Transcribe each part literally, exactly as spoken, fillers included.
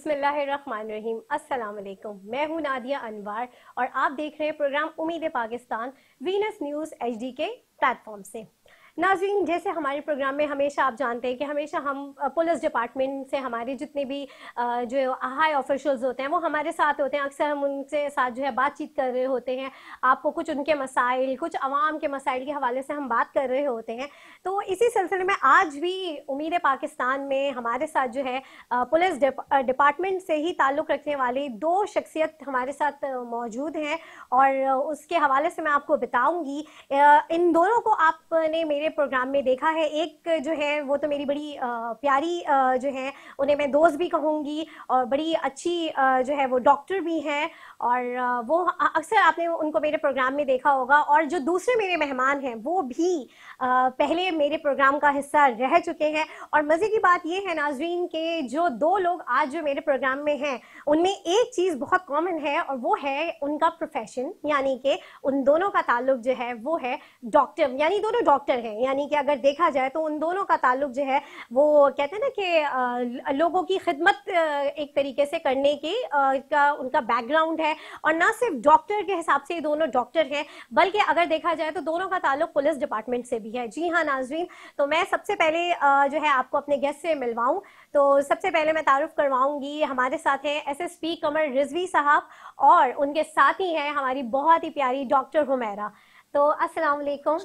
बिस्मिल्लाहिर्रहमानिर्रहीम। अस्सलाम वालेकुम। मैं हूं नादिया अनवर और आप देख रहे हैं प्रोग्राम उम्मीद पाकिस्तान वीनस न्यूज़ एचडी के प्लेटफॉर्म से। नाज़रीन, जैसे हमारे प्रोग्राम में हमेशा आप जानते हैं कि हमेशा हम पुलिस डिपार्टमेंट से हमारे जितने भी जो हाई ऑफिशियल्स होते हैं वो हमारे साथ होते हैं। अक्सर हम उनसे साथ जो है बातचीत कर रहे होते हैं, आपको कुछ उनके मसाइल, कुछ अवाम के मसाइल के हवाले से हम बात कर रहे होते हैं। तो इसी सिलसिले में आज भी उम्मीद पाकिस्तान में हमारे साथ जो है पुलिस डिपार्टमेंट से ही ताल्लुक़ रखने वाली दो शख्सियत हमारे साथ मौजूद हैं और उसके हवाले से मैं आपको बताऊँगी। इन दोनों को आपने मेरे प्रोग्राम में देखा है। एक जो है वो तो मेरी बड़ी आ, प्यारी आ, जो है उन्हें मैं दोस्त भी कहूँगी और बड़ी अच्छी आ, जो है वो डॉक्टर भी हैं और आ, वो अक्सर आपने उनको मेरे प्रोग्राम में देखा होगा। और जो दूसरे मेरे मेहमान हैं वो भी आ, पहले मेरे प्रोग्राम का हिस्सा रह चुके हैं। और मज़े की बात ये है नाज़रीन के जो दो लोग आज जो मेरे प्रोग्राम में हैं उनमें एक चीज़ बहुत कॉमन है और वो है उनका प्रोफेशन, यानी कि उन दोनों का ताल्लुक जो है वो है डॉक्टर, यानी दोनों डॉक्टर हैं। यानी कि अगर देखा जाए तो उन दोनों का ताल्लुक जो है वो कहते हैं ना कि लोगों की खिदमत एक तरीके से करने की का उनका बैकग्राउंड है। और ना सिर्फ डॉक्टर के हिसाब से दोनों डॉक्टर हैं बल्कि अगर देखा जाए तो दोनों का ताल्लुक पुलिस डिपार्टमेंट से भी है। जी हाँ नाज़रीन, तो मैं सबसे पहले जो है आपको अपने गेस्ट से मिलवाऊँ तो सबसे पहले मैं तारुफ करवाऊंगी। हमारे साथ हैं एसएसपी कमर रिजवी साहब और उनके साथ ही हैं हमारी बहुत ही प्यारी डॉक्टर हुमैरा। तो अस्सलाम वालेकुम।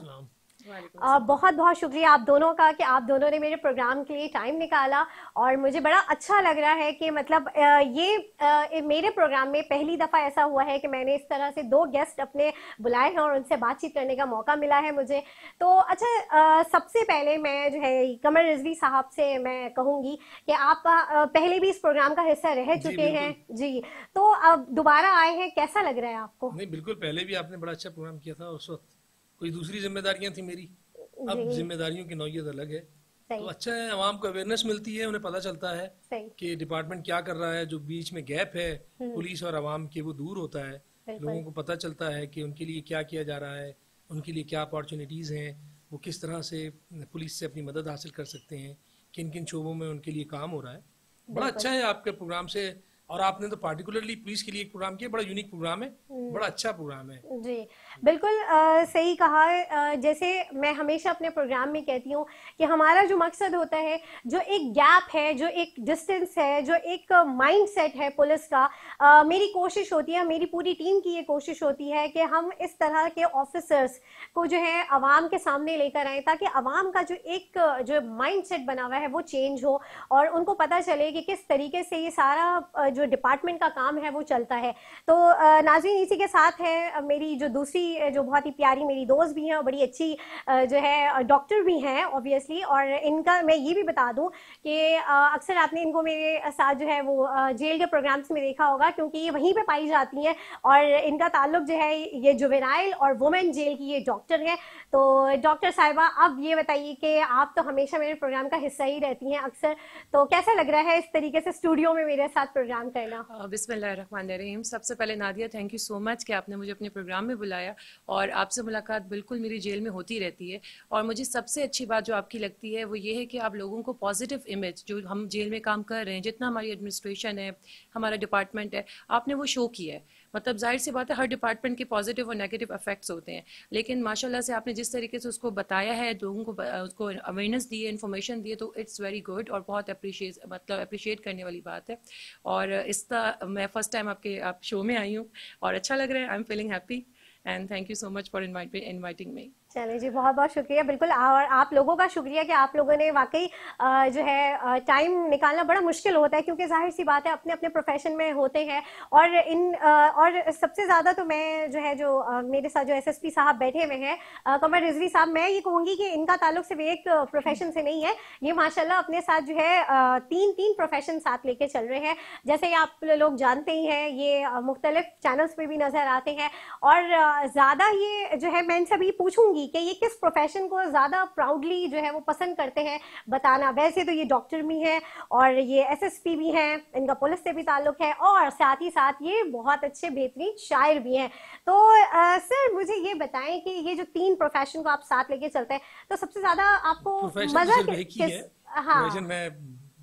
आ, बहुत बहुत शुक्रिया आप दोनों का कि आप दोनों ने मेरे प्रोग्राम के लिए टाइम निकाला और मुझे बड़ा अच्छा लग रहा है कि मतलब आ, ये आ, मेरे प्रोग्राम में पहली दफ़ा ऐसा हुआ है कि मैंने इस तरह से दो गेस्ट अपने बुलाए हैं और उनसे बातचीत करने का मौका मिला है मुझे। तो अच्छा, आ, सबसे पहले मैं जो है कमर रिजवी साहब से मैं कहूँगी कि आप आ, पहले भी इस प्रोग्राम का हिस्सा रह चुके हैं जी, तो अब दोबारा आए हैं, कैसा लग रहा है आपको? नहीं, बिल्कुल, पहले भी आपने बड़ा अच्छा प्रोग्राम किया था, उस वक्त कोई दूसरी जिम्मेदारियां थी मेरी, अब जिम्मेदारियों की नौयत अलग है। तो अच्छा है, आवाम को अवेयरनेस मिलती है, उन्हें पता चलता है कि डिपार्टमेंट क्या कर रहा है, जो बीच में गैप है पुलिस और आवाम के वो दूर होता है। लोगों को पता चलता है कि उनके लिए क्या किया जा रहा है, उनके लिए क्या अपॉर्चुनिटीज़ हैं, वो किस तरह से पुलिस से अपनी मदद हासिल कर सकते हैं, किन किन शोबों में उनके लिए काम हो रहा है। बड़ा अच्छा है आपके प्रोग्राम से, और आपने तो पार्टिकुलरली पुलिस के लिए एक प्रोग्राम किया, बड़ा यूनिक प्रोग्राम है, बड़ा अच्छा प्रोग्राम है। जी बिल्कुल आ, सही कहा। आ, जैसे मैं हमेशा अपने प्रोग्राम में कहती हूँ कि हमारा जो मकसद होता है, जो एक गैप है, जो एक डिस्टेंस है, जो एक माइंडसेट है पुलिस का, आ, मेरी कोशिश होती है, मेरी पूरी टीम की ये कोशिश होती है कि हम इस तरह के ऑफिसर्स को जो है आवाम के सामने लेकर आएँ ताकि आवाम का जो एक जो माइंडसेट बना हुआ है वो चेंज हो और उनको पता चले कि किस तरीके से ये सारा जो डिपार्टमेंट का काम है वो चलता है। तो नाज़रीन, इसी के साथ है मेरी जो दूसरी जो बहुत ही प्यारी मेरी दोस्त भी हैं और बड़ी अच्छी जो है डॉक्टर भी हैं ऑब्वियसली। और इनका मैं ये भी बता दूं कि अक्सर आपने इनको मेरे साथ जो है वो जेल के प्रोग्राम्स में देखा होगा क्योंकि ये वहीं पे पाई जाती हैं और इनका ताल्लुक जो है ये जुवेनाइल और वुमेन जेल की ये डॉक्टर हैं। तो डॉक्टर साहिबा, अब ये बताइए कि आप तो हमेशा मेरे प्रोग्राम का हिस्सा ही रहती हैं अक्सर, तो कैसा लग रहा है इस तरीके से स्टूडियो में मेरे साथ प्रोग्राम करना? बिस्मिल्लाहिर्रहमानिर्रहीम। सबसे पहले Nadia, thank you so much कि आपने मुझे अपने प्रोग्राम में बुलाया और आपसे मुलाकात बिल्कुल मेरी जेल में होती रहती है। और मुझे सबसे अच्छी बात जो आपकी लगती है वो ये है कि आप लोगों को पॉजिटिव इमेज, जो हम जेल में काम कर रहे हैं, जितना हमारी एडमिनिस्ट्रेशन है, हमारा डिपार्टमेंट है, आपने वो शो किया है। मतलब जाहिर सी बात है हर डिपार्टमेंट के पॉजिटिव और नेगेटिव इफेक्ट्स होते हैं, लेकिन माशाल्लाह से आपने जिस तरीके से उसको बताया है, लोगों को उसको अवेयरनेस दी है, इन्फॉर्मेशन दी है, तो इट्स वेरी गुड और बहुत अप्रिशिएट मतलब अप्रिशिएट करने वाली बात है। और इसका मैं फर्स्ट टाइम आपके आप शो में आई हूँ और अच्छा लग रहा है। I am feeling happy and thank you so much for inviting me. चलिए जी, बहुत बहुत शुक्रिया। बिल्कुल, और आप लोगों का शुक्रिया कि आप लोगों ने वाकई जो है टाइम निकालना बड़ा मुश्किल होता है क्योंकि जाहिर सी बात है अपने अपने प्रोफेशन में होते हैं। और इन और सबसे ज़्यादा तो मैं जो है जो मेरे साथ जो एसएसपी साहब बैठे हुए हैं कमर रिजवी साहब, मैं ये कहूँगी कि इनका ताल्लुक सिर्फ एक प्रोफेशन से नहीं है, ये माशाल्लाह अपने साथ जो है तीन तीन प्रोफेशन साथ लेके चल रहे हैं। जैसे आप लोग जानते ही हैं ये मुख्तलिफ चैनल्स पर भी नज़र आते हैं और ज़्यादा ये जो है मैं इनसे भी पूछूँगी कि ये किस प्रोफेशन को ज़्यादा प्राउडली जो है वो पसंद करते हैं बताना। वैसे तो ये डॉक्टर भी हैं और ये एसएसपी भी हैं, इनका पुलिस से भी ताल्लुक है और साथ ही साथ ये बहुत अच्छे बेहतरीन शायर भी हैं। तो आ, सर मुझे ये बताएं कि ये जो तीन प्रोफेशन को आप साथ लेके चलते हैं तो सबसे ज़्यादा आपको मज़ा किस? हाँ, मैं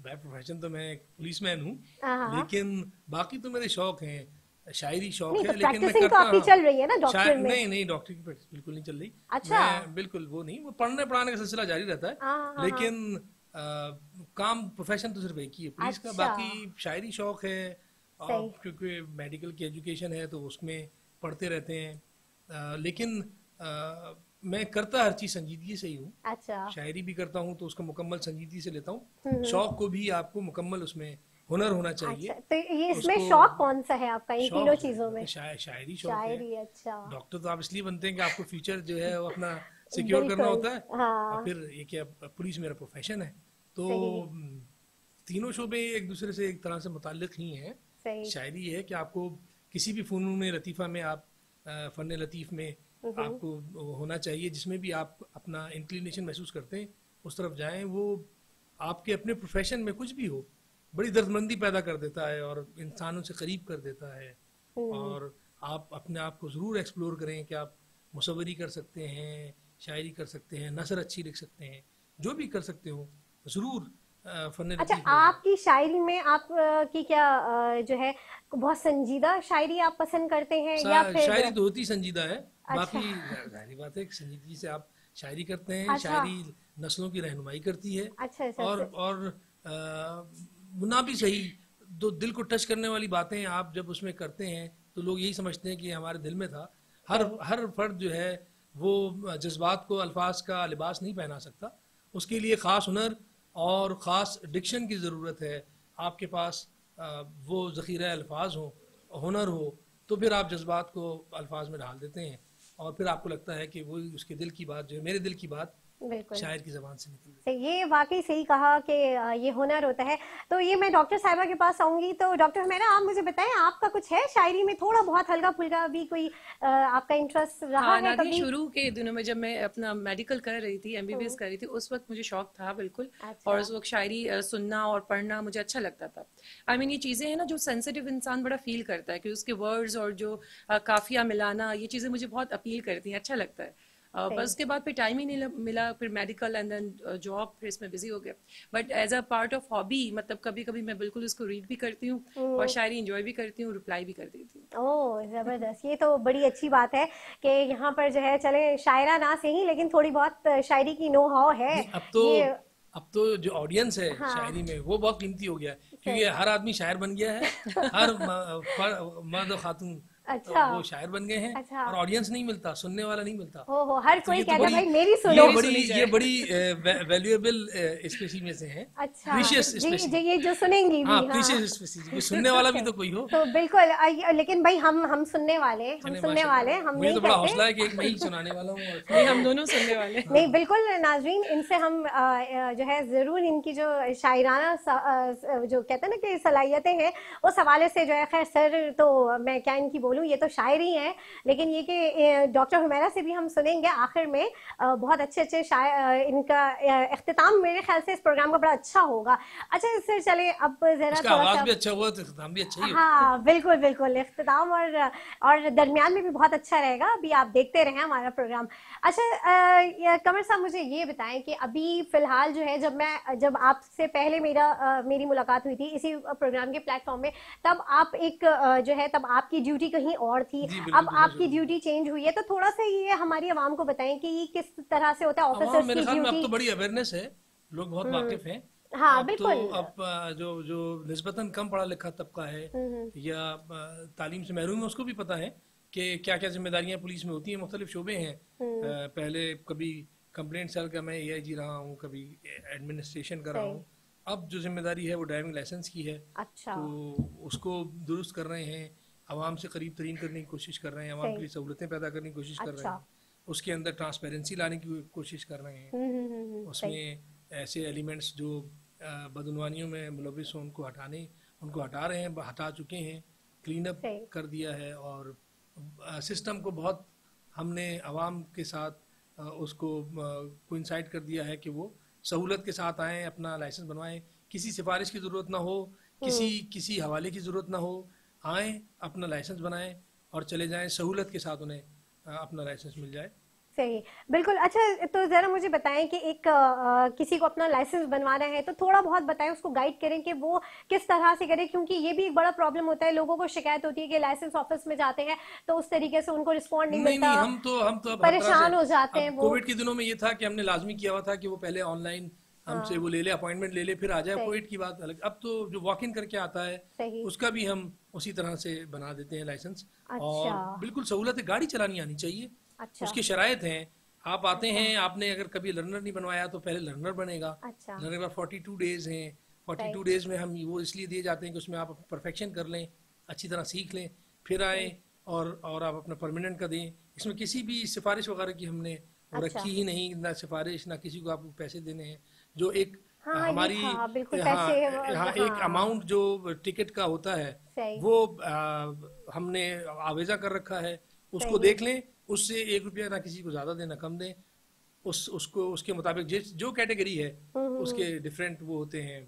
बाय प्रोफेशन तो मैं पुलिसमैन हूँ, लेकिन बाकी तो मेरे शौक हैं, शायरी शौक है, लेकिन मैं करता हूँ। चल रही है ना डॉक्टर में? नहीं नहीं, डॉक्टर की प्रैक्टिस बिल्कुल नहीं चल रही। अच्छा। मैं बिल्कुल वो नहीं, वो पढ़ने पढ़ाने का सिलसिला जारी रहता है, लेकिन आ, काम प्रोफेशन तो सिर्फ एक ही है पुलिस का। बाकी शायरी शौक है, और क्योंकि मेडिकल की एजुकेशन है तो उसमें पढ़ते रहते हैं, आ, लेकिन आ, मैं करता हर चीज संजीदगी से ही हूँ। अच्छा। शायरी भी करता हूँ तो उसको मुकम्मल संजीदगी से लेता हूँ, शौक को भी आपको मुकम्मल उसमें हुनर होना चाहिए। अच्छा, तो ये इसमें शौक कौन सा है आपका इन तीनों चीजों में? शाय, शायरी शौक शायरी, है। अच्छा। डॉक्टर तो आप इसलिए बनते हैं कि आपको फ्यूचर जो है वो अपना सिक्योर करना होता है, हाँ। और फिर ये क्या पुलिस मेरा प्रोफेशन है, तो तीनों शोबे एक दूसरे से एक तरह से मुताल्लिक ही हैं। शायरी है कि आपको किसी भी फनून लतीफ़ा में, आप फन लतीफ़ में आपको होना चाहिए, जिसमें भी आप अपना इंक्लिनेशन महसूस करते हैं उस तरफ जाएं। वो आपके अपने प्रोफेशन में कुछ भी हो, बड़ी दर्दमंदी पैदा कर देता है और इंसानों से करीब कर देता है, और आप अपने आप को ज़रूर एक्सप्लोर करें कि आप मुसव्वरी कर सकते हैं, शायरी कर सकते हैं, नसर अच्छी लिख सकते हैं, जो भी कर सकते हो ज़रूर फन। अच्छा, आपकी शायरी में आप की क्या जो है बहुत संजीदा शायरी आप पसंद करते हैं या फिर? शायरी तो होती संजीदा है। अच्छा। बाकी जाहिर बात है संजीदगी से आप शायरी करते हैं। अच्छा। शायरी नस्लों की रहनुमाई करती है। अच्छा, अच्छा, और अच्छा। और ना भी सही, दो दिल को टच करने वाली बातें आप जब उसमें करते हैं तो लोग यही समझते हैं कि हमारे दिल में था। हर हर फर्द जो है वो जज्बात को अल्फाज का लिबास नहीं पहना सकता, उसके लिए ख़ास हुनर और ख़ास डिक्शन की ज़रूरत है। आपके पास वो ज़ख़ीरा अल्फाज हो, हुनर हो, तो फिर आप जज्बात को अल्फाज में ढाल देते हैं, और फिर आपको लगता है कि वो उसके दिल की बात जो है, मेरे दिल की बात शायर की ज़बान से निकल रही है। ये वाकई सही कहा कि ये हुनर होता है। तो ये मैं डॉक्टर साहिबा के पास आऊंगी, तो डॉक्टर हुमैरा आप मुझे बताएं, आपका कुछ है शायरी में थोड़ा बहुत हल्का फुल्का भी कोई आपका इंटरेस्ट रहा? हाँ, है कभी? शुरू के दिनों में जब मैं अपना मेडिकल कर रही थी, एमबीबीएस कर रही थी, उस वक्त मुझे शौक था बिल्कुल। अच्छा। और उस वक्त शायरी सुनना और पढ़ना मुझे अच्छा लगता था। आई मीन ये चीज़ें हैं ना जो सेंसिटिव इंसान बड़ा फील करता है, कि उसके वर्ड्स और जो काफिया मिलाना, ये चीज़ें मुझे बहुत अपील करती हैं, अच्छा लगता है। Uh, बस उसके बाद फिर टाइम ही नहीं मिला, फिर मेडिकल एंड देन जॉब, फिर इसमें बिजी हो गया। But as a part of hobby, मतलब कभी कभी मैं बिल्कुल इसको रीड भी करती हूँ और शायरी एंजॉय भी करती हूँ, रिप्लाई भी कर देती हूँ। ओह जबरदस्त, ये तो बड़ी अच्छी बात है कि यहाँ पर जो है चले शायरा ना सही लेकिन थोड़ी बहुत शायरी की नो हाव है। अब तो अब तो जो ऑडियंस है हाँ। शायरी में वो बहुत कीमती हो गया है, क्योंकि हर आदमी शायर बन गया है, हर मर्द और खातून अच्छा। वो शायर बन गए हैं। अच्छा। और ऑडियंस नहीं मिलता, सुनने वाला नहीं मिलता। हो हो हर कोई कहता है भाई मेरी सुनो। ये बड़ी ये बड़ी वैल्यूएबल स्पीशीज में से है। अच्छा। प्रीशियस स्पीशीज, ये जो सुनेंगी भी। हाँ, प्रीशियस स्पीशीज, ये सुनने वाला भी तो कोई हो। तो बिल्कुल, लेकिन भाई हम हम सुनने वाले हम सुनने वाले हम नहीं, तो बड़ा हौसला है कि एक मैं ही सुनाने वाला हूँ, नहीं हम दोनों सुनने वाले। नहीं बिल्कुल नाज़रीन, इनसे हम जो है जरूर इनकी जो शायराना जो कहते हैं ना कि सलाहियतें हैं, उस हवाले से जो है, खैर सर तो मैं क्या इनकी बोलूँ, ये तो शायरी है, लेकिन ये कि डॉक्टर हुमैरा से भी हम सुनेंगे आखिर में। बहुत अच्छे अच्छे शायर, इनका इख्तिताम मेरे ख्याल से इस प्रोग्राम का बड़ा अच्छा होगा। अच्छा सर चले अब जरा थोड़ा सा भी अच्छा हुआ तो इख्तिताम भी अच्छा ही होगा। हाँ बिल्कुल बिल्कुल, इख्तिताम और और दरमियान में भी बहुत अच्छा रहेगा। अभी आप देखते रहें हमारा प्रोग्राम। अच्छा कमर साहब मुझे ये बताएं कि अभी फिलहाल जो है, जब मैं जब आपसे पहले मेरा मेरी मुलाकात हुई थी इसी प्रोग्राम के प्लेटफॉर्म में, तब आप एक जो है तब आपकी ड्यूटी कहीं और थी, अब आपकी ड्यूटी चेंज हुई है, तो थोड़ा सा ये हमारी आवाम को बताएं कि ये किस तरह से होता है ऑफिसर्स की ड्यूटी। अब तो बड़ी अवेयरनेस है, लोग बहुत वाकिफ हैं। हाँ अब बिल्कुल। तो अब जो जो निस्बतन कम पढ़ा लिखा तबका है या तालीम से महरूम है, उसको भी पता है कि क्या क्या जिम्मेदारियां पुलिस में होती हैं। मुख्तलिफ शोबे हैं, पहले कभी कंप्लेंट सेल का मैं एआईजी रहा हूँ, कभी एडमिनिस्ट्रेशन कर रहा हूँ। अब जो जिम्मेदारी है वो ड्राइविंग लाइसेंस की है। अच्छा। तो उसको दुरुस्त कर रहे हैं, आवाम से करीब तरीन करने की कोशिश कर रहे हैं, आवाम के लिए सहूलतें पैदा करने की कोशिश कर रहे हैं, उसके अंदर ट्रांसपेरेंसी लाने की कोशिश कर रहे हैं। उसमें ऐसे एलिमेंट्स जो बदउनवानियों में मुलविस हों उनको हटाने उनको हटा रहे हैं, हटा चुके हैं, क्लीन अप कर दिया है। और सिस्टम को बहुत हमने आवाम के साथ उसको कोइंसाइड कर दिया है कि वो सहूलत के साथ आएँ, अपना लाइसेंस बनवाएं, किसी सिफारिश की ज़रूरत ना हो, किसी किसी हवाले की ज़रूरत ना हो, आएँ अपना लाइसेंस बनाएं और चले जाएं, सहूलत के साथ उन्हें अपना लाइसेंस मिल जाए। सही, बिल्कुल। अच्छा, तो जरा मुझे बताएं कि एक आ, किसी को अपना लाइसेंस बनवाना है तो थोड़ा बहुत बताएं, उसको गाइड करें कि वो किस तरह से करे, क्योंकि ये भी एक बड़ा प्रॉब्लम होता है। लोगों को शिकायत होती है कि लाइसेंस ऑफिस में जाते हैं तो उस तरीके से उनको रिस्पॉन्ड नहीं, नहीं मिलता। नहीं, हम तो हम तो अब परेशान हो जाते हैं वो। कोविड के दिनों में ये था कि हमने लाजमी किया हुआ था कि वो पहले ऑनलाइन हमसे हाँ। वो ले ले, अपॉइंटमेंट ले ले, फिर आ जाए। कोविड की बात अलग। अब तो जो वॉक इन करके आता है उसका भी हम उसी तरह से बना देते हैं लाइसेंस। अच्छा। और बिल्कुल सहूलत है, गाड़ी चलानी आनी चाहिए। अच्छा। उसकी शरायत हैं। आप आते अच्छा। हैं, आपने अगर कभी लर्नर नहीं बनवाया तो पहले लर्नर बनेगा। अच्छा। लर्नर का फोर्टी टू डेज हैं। फोर्टी टू डेज में हम वो इसलिए दिए जाते हैं कि उसमें आप परफेक्शन कर लें, अच्छी तरह सीख लें, फिर आए और और आप अपना परमानेंट का दें। इसमें किसी भी सिफारिश वगैरह की हमने अच्छा। रखी ही नहीं, ना सिफारिश ना किसी को आपको पैसे देने हैं। जो एक हाँ, हमारी हाँ, हाँ, हाँ, एक अमाउंट जो टिकट का होता है वो आ, हमने आवेजा कर रखा है, उसको देख लें। उससे एक रुपया ना किसी को ज्यादा दें ना कम दें। उस उसको उसके मुताबिक जिस जो कैटेगरी है उसके डिफरेंट वो होते हैं,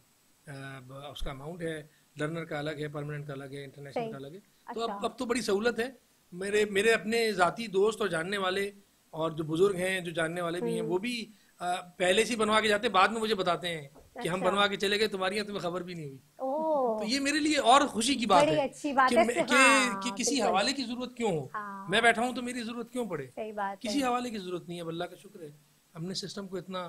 आ, उसका अमाउंट है। लर्नर का अलग है, परमानेंट का अलग है, इंटरनेशनल का अलग है। तो अब अब तो बड़ी सहूलत है। मेरे मेरे अपने जाती दोस्त और जानने वाले और जो बुजुर्ग हैं, जो जानने वाले भी हैं, वो भी आ, पहले से बनवा के जाते, बाद में मुझे बताते हैं कि अच्छा। हम बनवा के चले गए, तुम्हारी तुम्हें खबर भी नहीं हुई। तो ये मेरे लिए और खुशी की बात है अच्छी बात कि, है कि, हाँ, कि किसी हवाले की जरूरत क्यों हो। हाँ। मैं बैठा हूँ तो मेरी जरूरत क्यों पड़े। सही बात किसी हवाले की जरूरत नहीं है। अल्लाह का शुक्र है हमने सिस्टम को इतना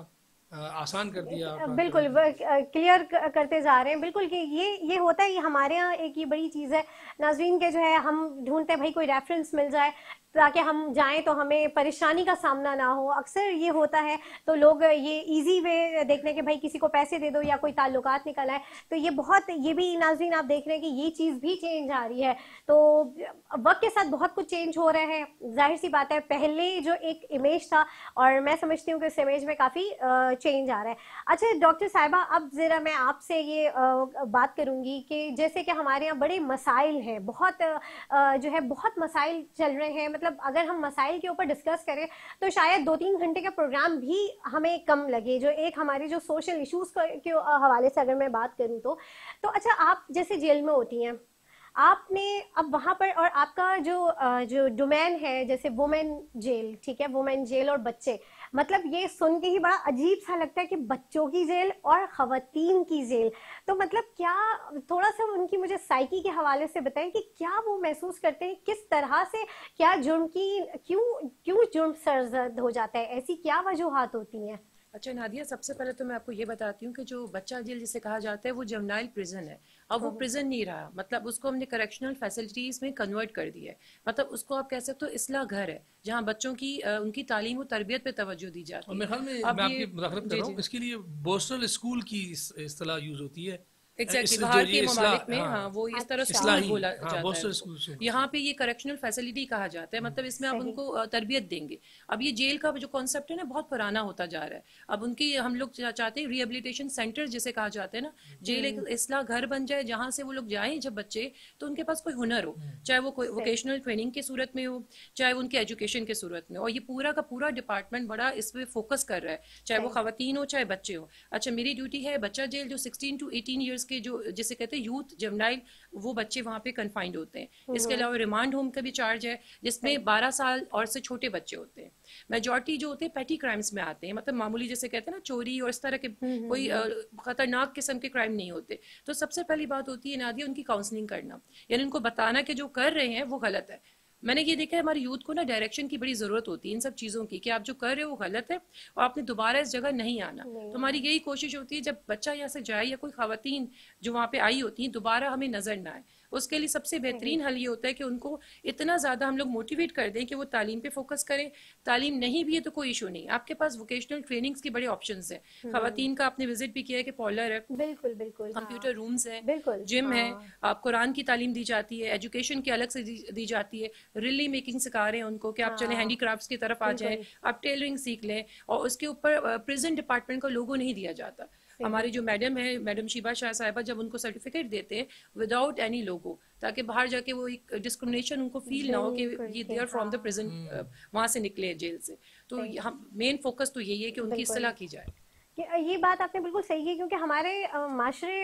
आसान कर दिया। बिल्कुल क्लियर करते जा रहे हैं। बिल्कुल कि ये ये होता है, ये हमारे यहाँ एक ये बड़ी चीज़ है नाज़रीन के, जो है हम ढूंढते हैं भाई कोई रेफरेंस मिल जाए ताकि हम जाएं तो हमें परेशानी का सामना ना हो। अक्सर ये होता है तो लोग ये इजी वे देखने के भाई किसी को पैसे दे दो या कोई ताल्लुकात निकल आए। तो ये बहुत, ये भी नाज़रीन आप देख रहे हैं कि ये चीज़ भी चेंज आ रही है। तो वक्त के साथ बहुत कुछ चेंज हो रहा है, जाहिर सी बात है। पहले जो एक इमेज था और मैं समझती हूँ कि इस इमेज में काफ़ी चेंज आ रहा है। अच्छा डॉक्टर साहिबा, अब ज़रा मैं आपसे ये बात करूँगी कि जैसे कि हमारे यहाँ बड़े मसाइल हैं, बहुत जो है बहुत मसाइल चल रहे हैं। मतलब अगर हम मसाइल के ऊपर डिस्कस करें तो शायद दो तीन घंटे का प्रोग्राम भी हमें कम लगे। जो एक हमारे जो सोशल इश्यूज के हवाले से अगर मैं बात करूं तो तो अच्छा, आप जैसे जेल में होती हैं, आपने अब वहां पर, और आपका जो जो डोमेन है जैसे वुमेन जेल, ठीक है, वुमेन जेल और बच्चे, मतलब ये सुन के ही बड़ा अजीब सा लगता है कि बच्चों की जेल और खवातीन की जेल। तो मतलब क्या, थोड़ा सा उनकी मुझे साइकी के हवाले से बताएं कि क्या वो महसूस करते हैं, किस तरह से, क्या जुर्म की, क्यों क्यों जुर्म सरजद हो जाता है, ऐसी क्या वजूहात होती हैं? अच्छा नादिया, सबसे पहले तो मैं आपको ये बताती हूँ कि जो बच्चा जेल जिसे कहा जाता है वो जुवेनाइल प्रिजन है। अब वो प्रिजन नहीं रहा, मतलब उसको हमने करेक्शनल फैसिलिटीज में कन्वर्ट कर दिया है। मतलब उसको आप कह सकते हो इस्लाह घर है, जहाँ बच्चों की उनकी तालीम और तरबियत पे तवज्जो दी जाती है। मेरे ख्याल में मैं आपकी मुदाखलत कर रहा हूँ, इसके लिए बोस्टल स्कूल की इस्तिलाह यूज होती है। एग्जैक्टली बाहर के ममालिक में हाँ वो इस तरह स्कूल बोला जाता है। यहाँ पे ये करेक्शनल फैसिलिटी कहा जाता है, मतलब इसमें आप उनको तरबियत देंगे। अब ये जेल का जो कॉन्सेप्ट है ना बहुत पुराना होता जा रहा है। अब उनकी हम लोग चाहते हैं रिहेबिलिटेशन सेंटर जिसे कहा जाता है ना, जेल एक इस्लाह घर बन जाए जहाँ से वो लोग जाएं जब बच्चे, तो उनके पास कोई हुनर हो, चाहे वो कोई वोकेशनल ट्रेनिंग की सूरत में हो, चाहे उनके एजुकेशन की सूरत में। और ये पूरा का पूरा डिपार्टमेंट बड़ा इस पे फोकस कर रहा है, चाहे वो खवातीन हो चाहे बच्चे हो। अच्छा मेरी ड्यूटी है बच्चा जेल जो सिक्सटीन टू एटीन ईयर्स के जो जिसे कहते हैं यूथ जुवेनाइल, वो बच्चे वहाँ पे कन्फाइंड होते हैं। इसके अलावा रिमांड होम का भी चार्ज है जिसमें बारह साल और से छोटे बच्चे होते हैं। मेजॉरिटी जो होते हैं पेटी क्राइम्स में आते हैं, मतलब मामूली जैसे कहते हैं ना चोरी और इस तरह के कोई खतरनाक किस्म के क्राइम नहीं होते। तो सबसे पहली बात होती है नादिया उनकी काउंसलिंग करना, यानी उनको बताना कि जो कर रहे हैं वो गलत है। मैंने ये देखा है हमारे यूथ को ना डायरेक्शन की बड़ी जरूरत होती है इन सब चीजों की, कि आप जो कर रहे हो वो गलत है और आपने दोबारा इस जगह नहीं आना। तो हमारी यही कोशिश होती है जब बच्चा यहाँ से जाए या कोई खवातीन जो वहाँ पे आई होती हैं दोबारा हमें नजर ना आए, उसके लिए सबसे बेहतरीन हल ये होता है कि उनको इतना ज्यादा हम लोग मोटिवेट कर दें कि वो तालीम पे फोकस करें। तालीम नहीं भी है तो कोई इशू नहीं, आपके पास वोकेशनल ट्रेनिंग्स की बड़े ऑप्शंस हैं। खवातीन का आपने विजिट भी किया है कि पार्लर है, बिल्कुल बिल्कुल, कंप्यूटर रूम्स है, जिम है, आप कुरान की तालीम दी जाती है, एजुकेशन की अलग से दी जाती है, रिली मेकिंग सिखा रहे हैं उनको कि आप चले हैंडीक्राफ्ट्स की तरफ आ जाएं, आप टेलरिंग सीख लें। और उसके ऊपर प्रिजन डिपार्टमेंट का लोगो नहीं दिया जाता। हमारी जो मैडम है, मैडम शीबा शाह साहिबा, जब उनको सर्टिफिकेट देते हैं विदाउट एनी लोगो, ताकि बाहर जाके वो एक डिस्क्रिमिनेशन उनको फील ना हो कि ये they are from the prison, वहां से निकले जेल से। तो हम मेन फोकस तो यही है कि उनकी इस्तेलाह की जाए। ये बात आपने बिल्कुल सही की, क्योंकि हमारे माशरे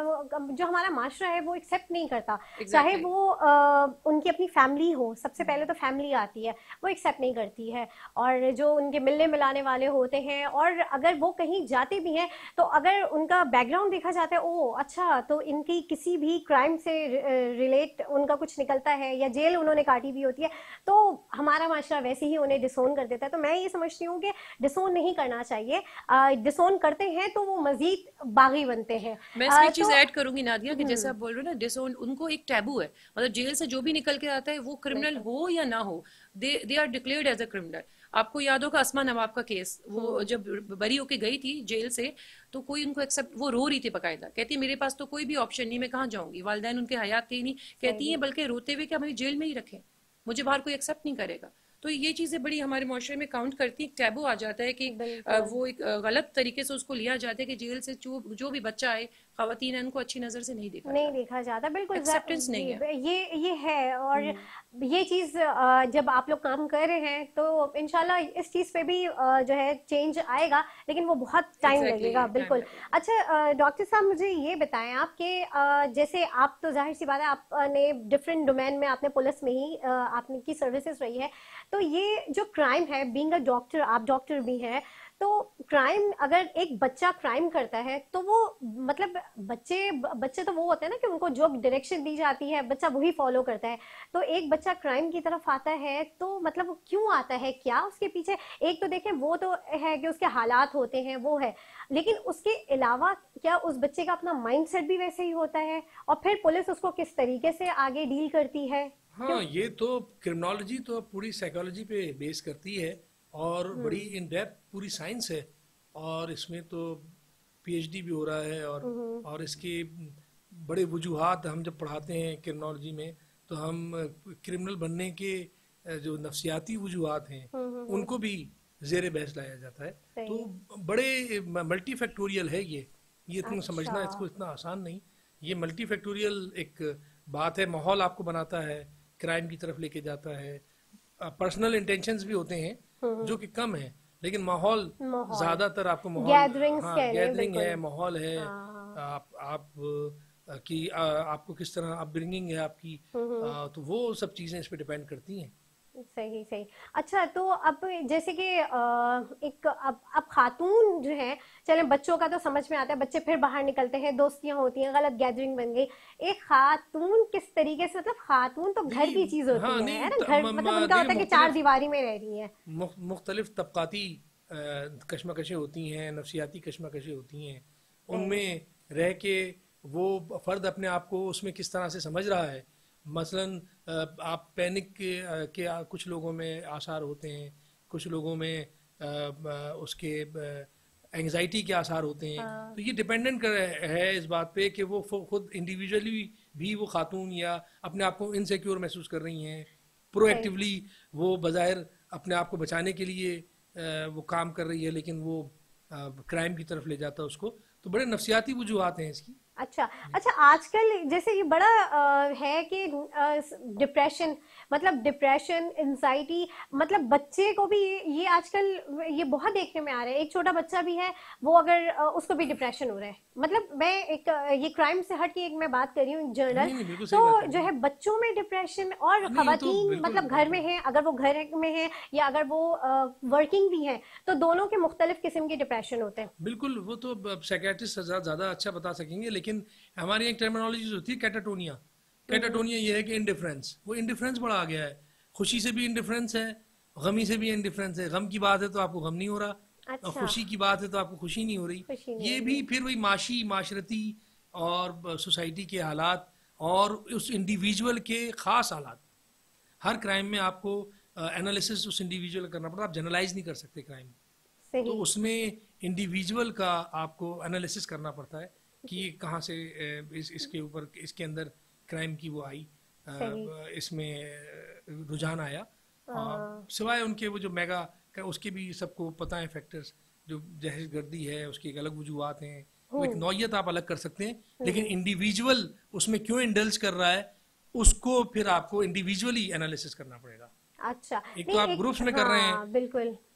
जो हमारा माशरा है वो एक्सेप्ट नहीं करता, exactly. चाहे वो आ, उनकी अपनी फैमिली हो, सबसे पहले तो फैमिली आती है, वो एक्सेप्ट नहीं करती है। और जो उनके मिलने मिलाने वाले होते हैं, और अगर वो कहीं जाते भी हैं तो अगर उनका बैकग्राउंड देखा जाता है, ओ अच्छा तो इनकी किसी भी क्राइम से रिलेट उनका कुछ निकलता है या जेल उन्होंने काटी भी होती है, तो हमारा माशरा वैसे ही उन्हें डिसोन कर देता है। तो मैं ये समझती हूँ कि डिसोन नहीं करना चाहिए, डिसोन करते हैं तो वो मजीद बागी बनते हैं। मैं इसमें चीज ऐड करूंगी नादिया कि जैसे आप बोल रहे हो ना, डिसोन उनको एक टैबू है, मतलब जेल से जो भी निकल के आता है वो क्रिमिनल हो या ना हो, they they are declared as a criminal. आपको याद होगा अस्मा नवाब का केस, वो जब बरी होके गई थी जेल से तो कोई उनको एक्सेप्ट, वो रो रही थी बकायदा, कहती मेरे पास तो कोई भी ऑप्शन नहीं, मैं कहाँ जाऊंगी, वालिदैन उनके हयात थे ही नहीं, कहती है बल्कि रोते हुए कि हमें जेल में ही रखें, मुझे बाहर कोई एक्सेप्ट नहीं करेगा। तो ये चीजें बड़ी हमारे माशरे में काउंट करती, टैबू आ जाता है कि वो एक गलत तरीके से उसको लिया जाता है कि जेल से जो जो भी बच्चा आए, खवातीन है, उनको अच्छी नजर से नहीं देखा नहीं देखा जाता, बिल्कुल एक्सेप्टेंस नहीं है, ये ये है। और ये चीज जब आप लोग काम कर रहे हैं तो इंशाल्लाह इस चीज पे भी जो है चेंज आएगा, लेकिन वो बहुत टाइम exactly, लगेगा। बिल्कुल। अच्छा डॉक्टर साहब, मुझे ये बताएं आप कि जैसे आप तो जाहिर सी बात है आपने डिफरेंट डोमेन में, आपने पुलिस में ही आपने की सर्विसेज रही है, तो ये जो क्राइम है, बीइंग अ डॉक्टर, आप डॉक्टर भी हैं, तो क्राइम, अगर एक बच्चा क्राइम करता है तो वो मतलब बच्चे बच्चे तो वो होते हैं ना कि उनको जो डायरेक्शन दी जाती है बच्चा वही फॉलो करता है। तो एक बच्चा क्राइम की तरफ आता है तो मतलब वो क्यों आता है, क्या उसके पीछे, एक तो देखें वो तो है कि उसके हालात होते हैं, वो है, लेकिन उसके अलावा क्या उस बच्चे का अपना माइंडसेट भी वैसे ही होता है, और फिर पुलिस उसको किस तरीके से आगे डील करती है? हाँ, ये तो क्रिमिनोलॉजी तो पूरी साइकोलॉजी पे बेस करती है और बड़ी इन डेप्थ पूरी साइंस है, और इसमें तो पीएचडी भी हो रहा है, और और इसके बड़े वजूहात हम जब पढ़ाते हैं क्रिमिनोलॉजी में, तो हम क्रिमिनल बनने के जो नफ्सियाती वजूहात हैं उनको भी जेर बहस लाया जाता है। तो बड़े मल्टी फैक्टोरियल है ये ये तुम अच्छा। समझना इसको इतना आसान नहीं, ये मल्टी फैक्टोरियल एक बात है। माहौल आपको बनाता है, क्राइम की तरफ लेके जाता है, पर्सनल इंटेंशंस भी होते हैं जो कि कम है, लेकिन माहौल ज्यादातर आपको माहौल, हाँ, गैदरिंग है, माहौल है, आप आप की आपको किस तरह अपब्रिंगिंग है आपकी, तो वो सब चीजें इस पे डिपेंड करती हैं। सही सही। अच्छा, तो अब जैसे कि एक अब अब खातून जो है, चले बच्चों का तो समझ में आता है, बच्चे फिर बाहर निकलते हैं, दोस्तियां होती हैं, गलत गैदरिंग बन गई, एक खातून किस तरीके से, मतलब खातून तो घर की चीज होती हाँ, है, है ना, घर मतलब उनका होता है कि चार दीवारी में रह रही है, मुख्तलिफ तबकाती कश्मकशें होती हैं, नफसियाती कश्मकशें होती हैं, उनमें रह के वो फर्द अपने आप को उसमें किस तरह से समझ रहा है। मसलन आप पैनिक के, के कुछ लोगों में आसार होते हैं, कुछ लोगों में उसके एंजाइटी के आसार होते हैं, तो ये डिपेंडेंट कर है इस बात पे कि वो खुद इंडिविजुअली भी वो खातून या अपने आप को इनसिक्योर महसूस कर रही हैं, प्रोएक्टिवली वो बज़ाहिर अपने आप को बचाने के लिए वो काम कर रही है, लेकिन वो क्राइम की तरफ ले जाता है उसको। तो बड़े नफसियाती वजूहात हैं इसकी। अच्छा अच्छा, आजकल जैसे ये बड़ा आ, है कि डिप्रेशन, मतलब डिप्रेशन, एंजाइटी, मतलब बच्चे को भी ये आजकल ये बहुत देखने में आ रहा है। एक छोटा बच्चा भी है, वो अगर आ, उसको भी डिप्रेशन हो रहा है, मतलब मैं एक ये क्राइम से हट के एक मैं बात कर रही हूँ जनरल, तो जो है बच्चों में डिप्रेशन और खवातीन तो मतलब घर में है, अगर वो घर में है या अगर वो वर्किंग भी है, तो दोनों के मुख्तलिफ किस्म के डिप्रेशन होते हैं। बिल्कुल, वो तो साइकियाट्रिस्ट ज्यादा अच्छा बता सकेंगे, लेकिन हमारी एक टर्मिनोलॉजी होती है कैटाटोनिया। कैटाटोनिया ये है कि इंडिफरेंस, वो इंडिफरेंस बड़ा आ गया है, खुशी से भी इंडिफरेंस है, गमी से भी इंडिफरेंस है, गम की बात है तो आपको गम नहीं हो रहा, अच्छा। और खुशी की बात है तो आपको खुशी नहीं हो रही, नहीं ये भी फिर वही माशी माशरती और सोसाइटी के हालात और उस इंडिविजुअल के खास हालात। हर क्राइम में आपको एनालिसिस उस इंडिविजुअल करना पड़ता है, आप जनरलाइज नहीं कर सकते क्राइम, तो उसमें इंडिविजुअल का आपको एनालिसिस करना पड़ता है कि कहाँ से इस इसके ऊपर इसके अंदर क्राइम की वो आई, इसमें रुझान आया, सिवाय उनके वो जो मेगा उसके भी सबको पता है फैक्टर्स, जो दहशतगर्दी है उसकी एक अलग वजूहात हैं, वो एक नौयत आप अलग कर सकते हैं, लेकिन इंडिविजुअल उसमें क्यों इंडल्ज कर रहा है उसको फिर आपको इंडिविजुअली एनालिसिस करना पड़ेगा। अच्छा, एक तो आप ग्रुप्स में कर रहे हैं, बिल्कुल,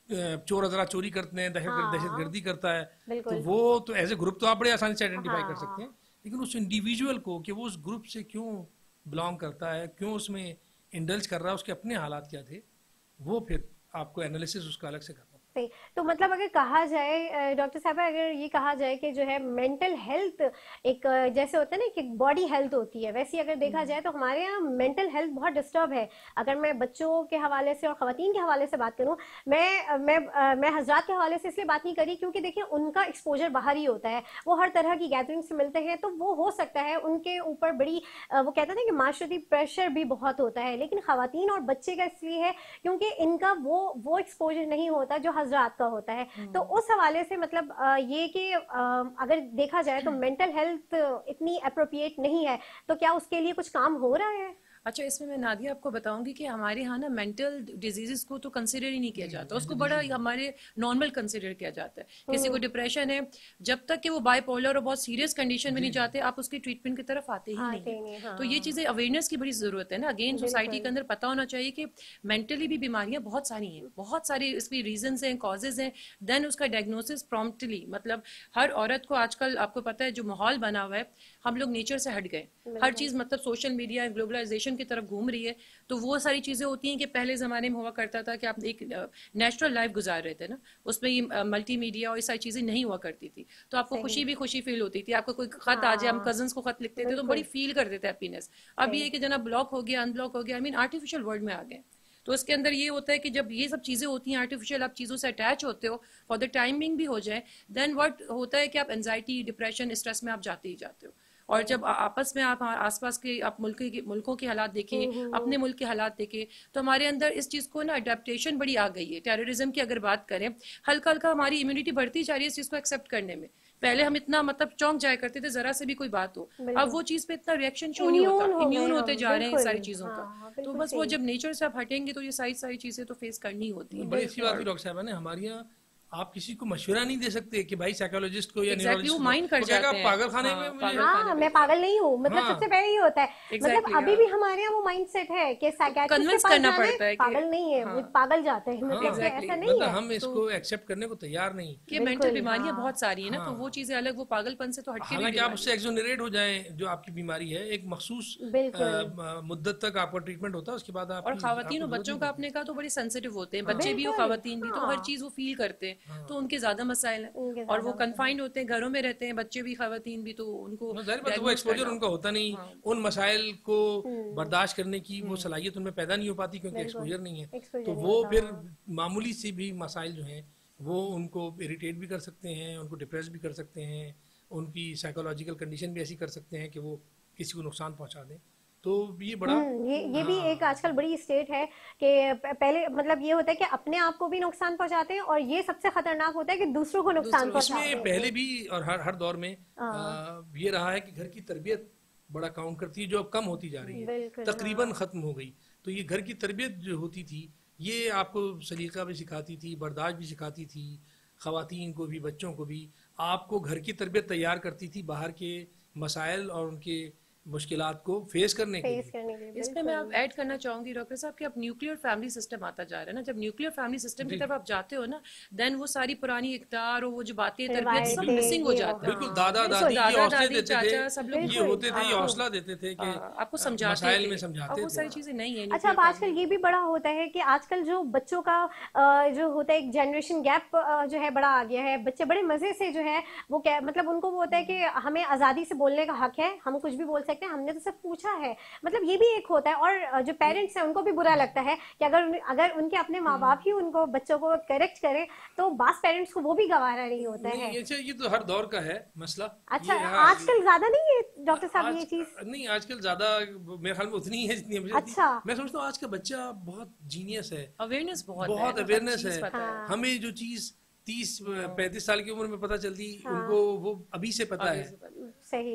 चोर हजरा चोरी करते हैं, दहशत हाँ, दहशतगर्दी करता है, तो वो तो एज ए ग्रुप तो आप बड़े आसानी से आइडेंटिफाई हाँ, कर सकते हैं, लेकिन उस इंडिविजुअल को कि वो उस ग्रुप से क्यों बिलोंग करता है, क्यों उसमें इंडल्ज कर रहा है, उसके अपने हालात क्या थे, वो फिर आपको एनालिसिस उसका अलग से करना। तो मतलब अगर कहा जाए डॉक्टर साहब, अगर ये कहा जाए कि जो है मेंटल हेल्थ एक जैसे होता है ना कि बॉडी हेल्थ होती है, वैसे अगर देखा जाए तो हमारे यहाँ मेंटल हेल्थ बहुत डिस्टर्ब है। अगर मैं बच्चों के हवाले से और ख़वातीन के हवाले से बात करूँ, मैं मैं मैं हजरात के हवाले से इसलिए बात नहीं करी क्योंकि देखिए उनका एक्सपोजर बाहर ही होता है, वो हर तरह की गैदरिंग से मिलते हैं, तो वो हो सकता है उनके ऊपर बड़ी वो कहते हैं कि माशरती प्रेशर भी बहुत होता है। लेकिन ख़वातीन और बच्चे का इसलिए है क्योंकि इनका वो वो एक्सपोजर नहीं होता जो हजरात का होता है। तो उस हवाले से मतलब ये कि अगर देखा जाए तो मेंटल हेल्थ इतनी अप्रोप्रिएट नहीं है, तो क्या उसके लिए कुछ काम हो रहा है? अच्छा, इसमें मैं नादिया आपको बताऊंगी कि हमारे यहाँ ना मेंटल डिजीजेस को तो कंसिडर ही नहीं किया जाता, उसको बड़ा हमारे नॉर्मल कंसिडर किया जाता है। किसी को डिप्रेशन है, जब तक कि वो बाइपोलर और बहुत सीरियस कंडीशन में नहीं जाते, आप उसकी ट्रीटमेंट की तरफ आते ही नहीं, नहीं। हाँ। तो ये चीजें अवेयरनेस की बड़ी जरूरत है ना। अगेन सोसाइटी के अंदर पता होना चाहिए कि मेंटली भी बीमारियां बहुत सारी हैं, बहुत सारी इसकी रीजन हैं, कॉजेज हैं, देन उसका डायग्नोसिस प्रॉम्प्टली। मतलब हर औरत को आजकल आपको पता है जो माहौल बना हुआ है, हम लोग नेचर से हट गए, हर चीज मतलब सोशल मीडिया ग्लोबलाइजेशन की तरफ घूम रही है, तो वो सारी चीजें होती हैं कि पहले जमाने में हुआ करता था कि आप एक नेचुरल लाइफ गुजार रहे थे ना, उसमें ये मल्टीमीडिया और ये सारी चीजें नहीं हुआ करती थी, तो आपको खुशी भी खुशी फील होती थी। आपको कोई खत आ जाए, हम कजन्स को खत लिखते थे तो बड़ी फील करते थे हैप्पीनेस। अब ये कि जना ब्लॉक हो गया, अनब्लॉक हो गया, आई मीन आर्टिफिशियल वर्ल्ड में आ गए। तो उसके अंदर ये होता है कि जब ये सब चीजें होती हैं आर्टिफिशियल, आप चीजों से अटैच होते हो, फॉर द टाइमिंग भी हो जाए, देन व्हाट होता है कि आप एंजाइटी, डिप्रेशन, स्ट्रेस में आप जाते ही जाते हो। और जब आपस में आप आसपास के आप मुल्क के मुल्कों के हालात देखें, अपने मुल्क के हालात देखें, तो हमारे अंदर इस चीज को ना अडेप्टेशन बड़ी आ गई है। टेररिज्म की अगर बात करें, हल्का हल्का हमारी इम्यूनिटी बढ़ती जा रही है इस चीज को एक्सेप्ट करने में। पहले हम इतना मतलब चौंक जाया करते थे जरा से भी कोई बात हो, अब वो चीज पे इतना रिएक्शन शो नहीं होता, इम्यून होते जा रहे हैं सारी चीजों का। तो बस वो जब नेचर से आप हटेंगे तो ये सारी सारी चीजें तो फेस करनी होती है। बड़ी अच्छी बात डॉक्टर साहब ने, हमारे यहाँ आप किसी को मशवरा नहीं दे सकते कि भाई साइकोलॉजिस्ट को या न्यूरोलॉजिस्ट को, माइंड कर जाते हैं पागल खाने में मुझे, हाँ मैं पागल नहीं हूँ, मतलब सबसे पहले ही होता है, मतलब अभी भी हमारे यहाँ वो माइंडसेट है कि साइकियाट्रिस्ट के पास जाना है, पागल नहीं है, वो पागल जाते हैं, मतलब ऐसा नहीं है। हम इसको एक्सेप्ट करने को तैयार नहीं कि मेंटल बीमारियां बहुत सारी है ना, तो वो चीजें अलग, वो पागलपन से तो हटके, हालांकि आप उससे एक्सोनरेट हो जाएं, जो आपकी बीमारी है एक मखसूस मुद्दत तक आपका ट्रीटमेंट होता है, उसके बाद आप। और खवातीन और बच्चों का आपने कहा तो बड़े सेंसिटिव होते हैं, बच्चे भी और खवातीन भी, तो हर चीज वो फील करते हैं, तो उनके ज्यादा मसाइल हैं, और वो कन्फाइंड होते हैं, घरों में रहते हैं, बच्चे भी खवातीन भी, तो उनको वो एक्सपोजर उनका होता नहीं, उन मसाइल को बर्दाश्त करने की वो सलाहियत उनमें पैदा नहीं हो पाती क्योंकि एक्सपोजर नहीं है, तो वो फिर मामूली सी भी मसाइल जो हैं वो उनको इरिटेट भी कर सकते हैं, उनको डिप्रेस भी कर सकते हैं, उनकी साइकोलॉजिकल कंडीशन भी ऐसी कर सकते हैं कि वो किसी को नुकसान पहुंचा दें। तो ये बड़ा ये ये भी एक आजकल बड़ी स्टेट है कि पहले मतलब ये होता है कि अपने आप को भी नुकसान पहुंचाते हैं, और ये सबसे खतरनाक होता है कि दूसरों को नुकसान पहुंचाते हैं। इसमें पहले भी और हर हर दौर में आ, ये रहा है कि घर की तरबियत बड़ा काउंट करती है, जो अब कम होती जा रही है, तकरीबन खत्म हो गई। तो ये घर की तरबियत जो होती थी ये आपको सलीका भी सिखाती थी, बर्दाश्त भी सिखाती थी, खवातीन को भी बच्चों को भी आपको घर की तरबियत तैयार करती थी बाहर के मसाइल और उनके मुश्किलात को फेस करने के लिए। इसमें मैं आप ऐड करना चाहूंगी डॉक्टर साहब कि अब न्यूक्लियर फैमिली सिस्टम आता जा रहा है ना, जब न्यूक्लियर फैमिली सिस्टम की तरफ आप जाते हो ना, देन वो सारी पुरानी इक़्तिदार और वो जो बातें तरबियत सब मिसिंग हो जाता है। बिल्कुल, दादा दादी ये हौसले देते थे, सब लोग ये होते थे, ये हौसला देते थे कि आपको समझाते में समझाते थे, वो सारी चीजें नहीं है। अच्छा, अब आजकल ये भी बड़ा होता है कि आजकल जो बच्चों का जो होता है एक जनरेशन गैप जो है बड़ा आ गया है, बच्चे बड़े मजे से जो है वो क्या मतलब उनको वो होता है कि हमें आजादी से बोलने का हक है, हम कुछ भी बोल सकते हैं, हमने तो सब पूछा है, मतलब ये भी एक होता है। और जो पेरेंट्स हैं उनको भी बुरा लगता है कि अगर अगर उनके अपने माँ बाप ही उनको बच्चों को करेक्ट करें तो बास पेरेंट्स को वो भी गवारा नहीं होता है। ये, ये तो हर दौर का है मसला। अच्छा, आजकल ज्यादा नहीं है डॉक्टर साहब ये चीज? नहीं, आजकल ज्यादा मेरे ख्याल में उतनी है जितनी मुझे। अच्छा, मैं सोचता हूँ आज का बच्चा बहुत जीनियस है, अवेयरनेस बहुत बहुत अवेयरनेस है। हमें जो चीज तीस पैंतीस साल की उम्र में पता चलती, उनको वो अभी से पता है। सही,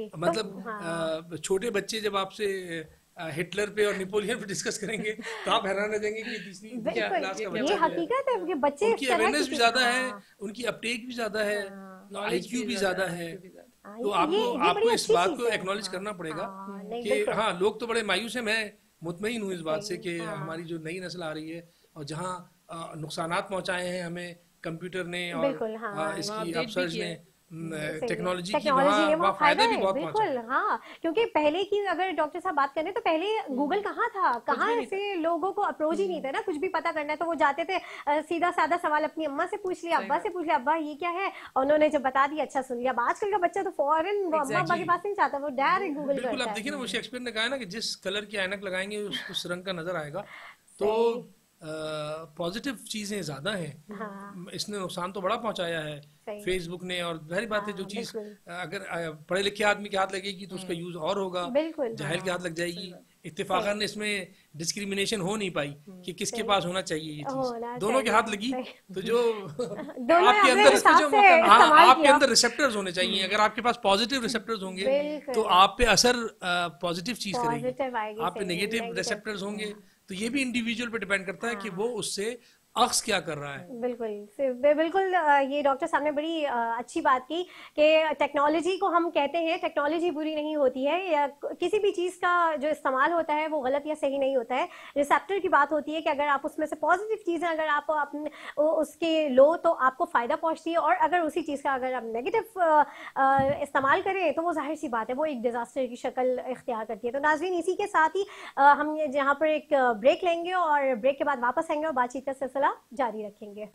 मतलब छोटे बच्चे जब आपसे हिटलर पे और नेपोलियन पे डिस्कस करेंगे तो आप हैरान रह जाएंगे कि तीसरी क्लास का बच्चा, ये हकीकत है कि बच्चे उनकी अवेयरनेस भी ज्यादा है, उनकी अपटेक भी ज्यादा है, आईक्यू भी ज्यादा है। तो आपको आपको इस बात को एक्नॉलेज करना पड़ेगा कि हाँ, लोग तो बड़े मायूस हैं, मैं मुतमईन हूँ इस बात से कि हमारी जो नई नस्ल आ रही है और जहाँ नुकसानात पहुंचाए हैं हमें कंप्यूटर ने और हाँ, इसकी अपसर्ज ने, टेक्नोलॉजी की वहाँ वहाँ फायदा भी बहुत बिल्कुल। हाँ, क्योंकि पहले की अगर डॉक्टर साहब बात करें तो पहले गूगल कहाँ था, कहाँ से लोगों को अप्रोच ही नहीं था ना, कुछ भी पता करना है तो वो जाते थे सीधा साधा सवाल अपनी अम्मा से पूछ लिया, अब्बा से पूछ लिया, अब्बा ये क्या है, उन्होंने जब बता दिया अच्छा सुन लिया। अब आजकल का बच्चा तो फौरन अम्मा अब्बा के पास नहीं चाहता, वो डायरेक्ट गूगल बिल्कुल। अब देखिए ना, वो शेक्सपियर ने कहा ना कि जिस कलर की ऐनक लगाएंगे उस रंग का नजर आएगा। तो पॉजिटिव uh, चीजें ज्यादा हैं। हाँ। इसने नुकसान तो बड़ा पहुंचाया है फेसबुक ने, और जाहिर बात है जो चीज अगर पढ़े लिखे आदमी के हाथ लगेगी तो उसका यूज और होगा, जाहिल के हाथ लग जाएगी। इत्तेफाकन इसमें डिस्क्रिमिनेशन हो नहीं पाई कि किसके पास होना चाहिए ये चीज, दोनों के हाथ लगी। तो जो आपके अंदर आपके अंदर रिसेप्टर्स होने चाहिए, अगर आपके पास पॉजिटिव रिसेप्टर्स होंगे तो आप पे असर पॉजिटिव चीज करेगी, आप पे नेगेटिव रिसेप्टर्स होंगे तो ये भी इंडिविजुअल पे डिपेंड करता है कि वो उससे अक्स क्या कर रहा है। बिल्कुल बिल्कुल। ये डॉक्टर साहब ने बड़ी अच्छी बात की कि टेक्नोलॉजी को हम कहते हैं टेक्नोलॉजी बुरी नहीं होती है, या किसी भी चीज़ का जो इस्तेमाल होता है वो गलत या सही नहीं होता है। रिसेप्टर की बात होती है कि अगर आप उसमें से पॉजिटिव चीज़ें अगर आप अपने उसके लो तो आपको फ़ायदा पहुँचती है, और अगर उसी चीज़ का अगर आप नेगेटिव इस्तेमाल करें तो वो जाहिर सी बात है वो एक डिज़ास्टर की शक्ल इख्तियार करती है। तो नाज़रीन, इसी के साथ ही हम यहाँ पर एक ब्रेक लेंगे और ब्रेक के बाद वापस आएंगे और बातचीत का सिलसिला जारी रखेंगे।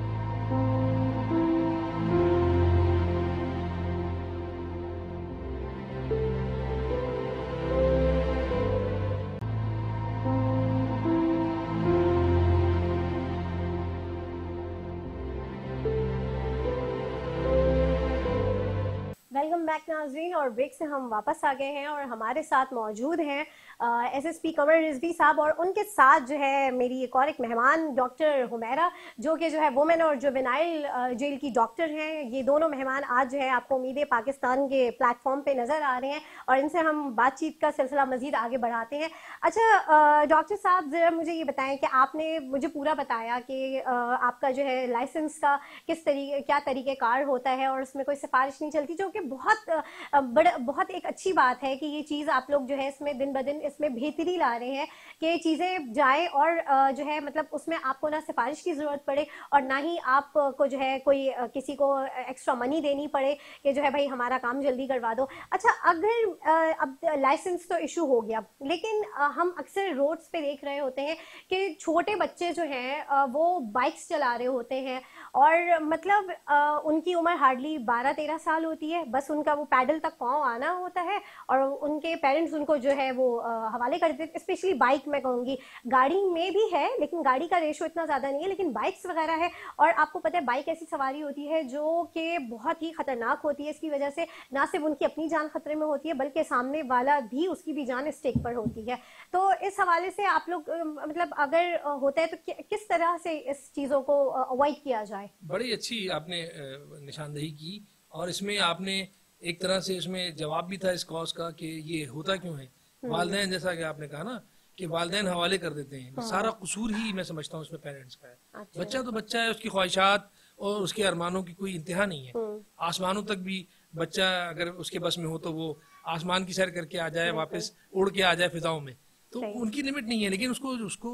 वेलकम बैक नाज़रीन, और ब्रेक से हम वापस आ गए हैं और हमारे साथ मौजूद हैं एसएसपी कमर रिजवी साहब, और उनके साथ जो है मेरी एक और एक मेहमान डॉक्टर हुमैरा, जो कि जो है वुमेन और जुवेनाइल जेल की डॉक्टर हैं। ये दोनों मेहमान आज जो है आपको उम्मीद पाकिस्तान के प्लेटफॉर्म पे नज़र आ रहे हैं और इनसे हम बातचीत का सिलसिला मज़ीद आगे बढ़ाते हैं। अच्छा डॉक्टर साहब, ज़रा मुझे ये बताएं कि आपने मुझे पूरा बताया कि आपका जो है लाइसेंस का किस तरीके क्या तरीक़ेकार होता है और उसमें कोई सिफारिश नहीं चलती, जो कि बहुत बड़ा बहुत एक अच्छी बात है कि ये चीज़ आप लोग जो है इसमें दिन ब दिन इसमें बेहतरी ला रहे हैं कि चीज़ें जाए और जो है मतलब उसमें आपको ना सिफारिश की ज़रूरत पड़े और ना ही आपको जो है कोई किसी को एक्स्ट्रा मनी देनी पड़े कि जो है भाई हमारा काम जल्दी करवा दो। अच्छा, अगर अब लाइसेंस तो इशू हो गया, लेकिन हम अक्सर रोड्स पे देख रहे होते हैं कि छोटे बच्चे जो हैं वो बाइक्स चला रहे होते हैं और मतलब उनकी उम्र हार्डली बारह तेरह साल होती है, बस उनका वो पैडल तक पाँव आना होता है और उनके पेरेंट्स उनको जो है वो हवाले कर देते। स्पेशली बाइक मैं कहूँगी, गाड़ी में भी है लेकिन गाड़ी का रेशो इतना ज़्यादा नहीं है, लेकिन बाइक्स वगैरह है। और आपको पता है बाइक ऐसी सवारी होती है जो कि बहुत ही खतरनाक होती है। इसकी वजह से ना सिर्फ उनकी अपनी जान खतरे में होती है बल्कि सामने वाला भी उसकी भी जान स्टेक पर होती है। तो इस हवाले से आप लोग मतलब अगर होता है तो किस तरह से इस चीज़ों को अवॉइड किया जाए? बड़ी अच्छी आपने निशानदेही की और इसमें आपने एक तरह से इसमें जवाब भी था इस कॉज का कि ये होता क्यों है। वालिदैन, जैसा कि आपने कहा ना कि वालिदैन हवाले कर देते हैं, हाँ। सारा कसूर ही मैं समझता हूँ इसमें पेरेंट्स का है। अच्छा। बच्चा तो बच्चा है, उसकी ख्वाहिशात और उसके अरमानों की कोई इंतहा नहीं है। आसमानों तक भी बच्चा अगर उसके बस में हो तो वो आसमान की सैर करके आ जाए, वापस उड़ के आ जाए फिजाओं में, तो उनकी लिमिट नहीं है। लेकिन उसको उसको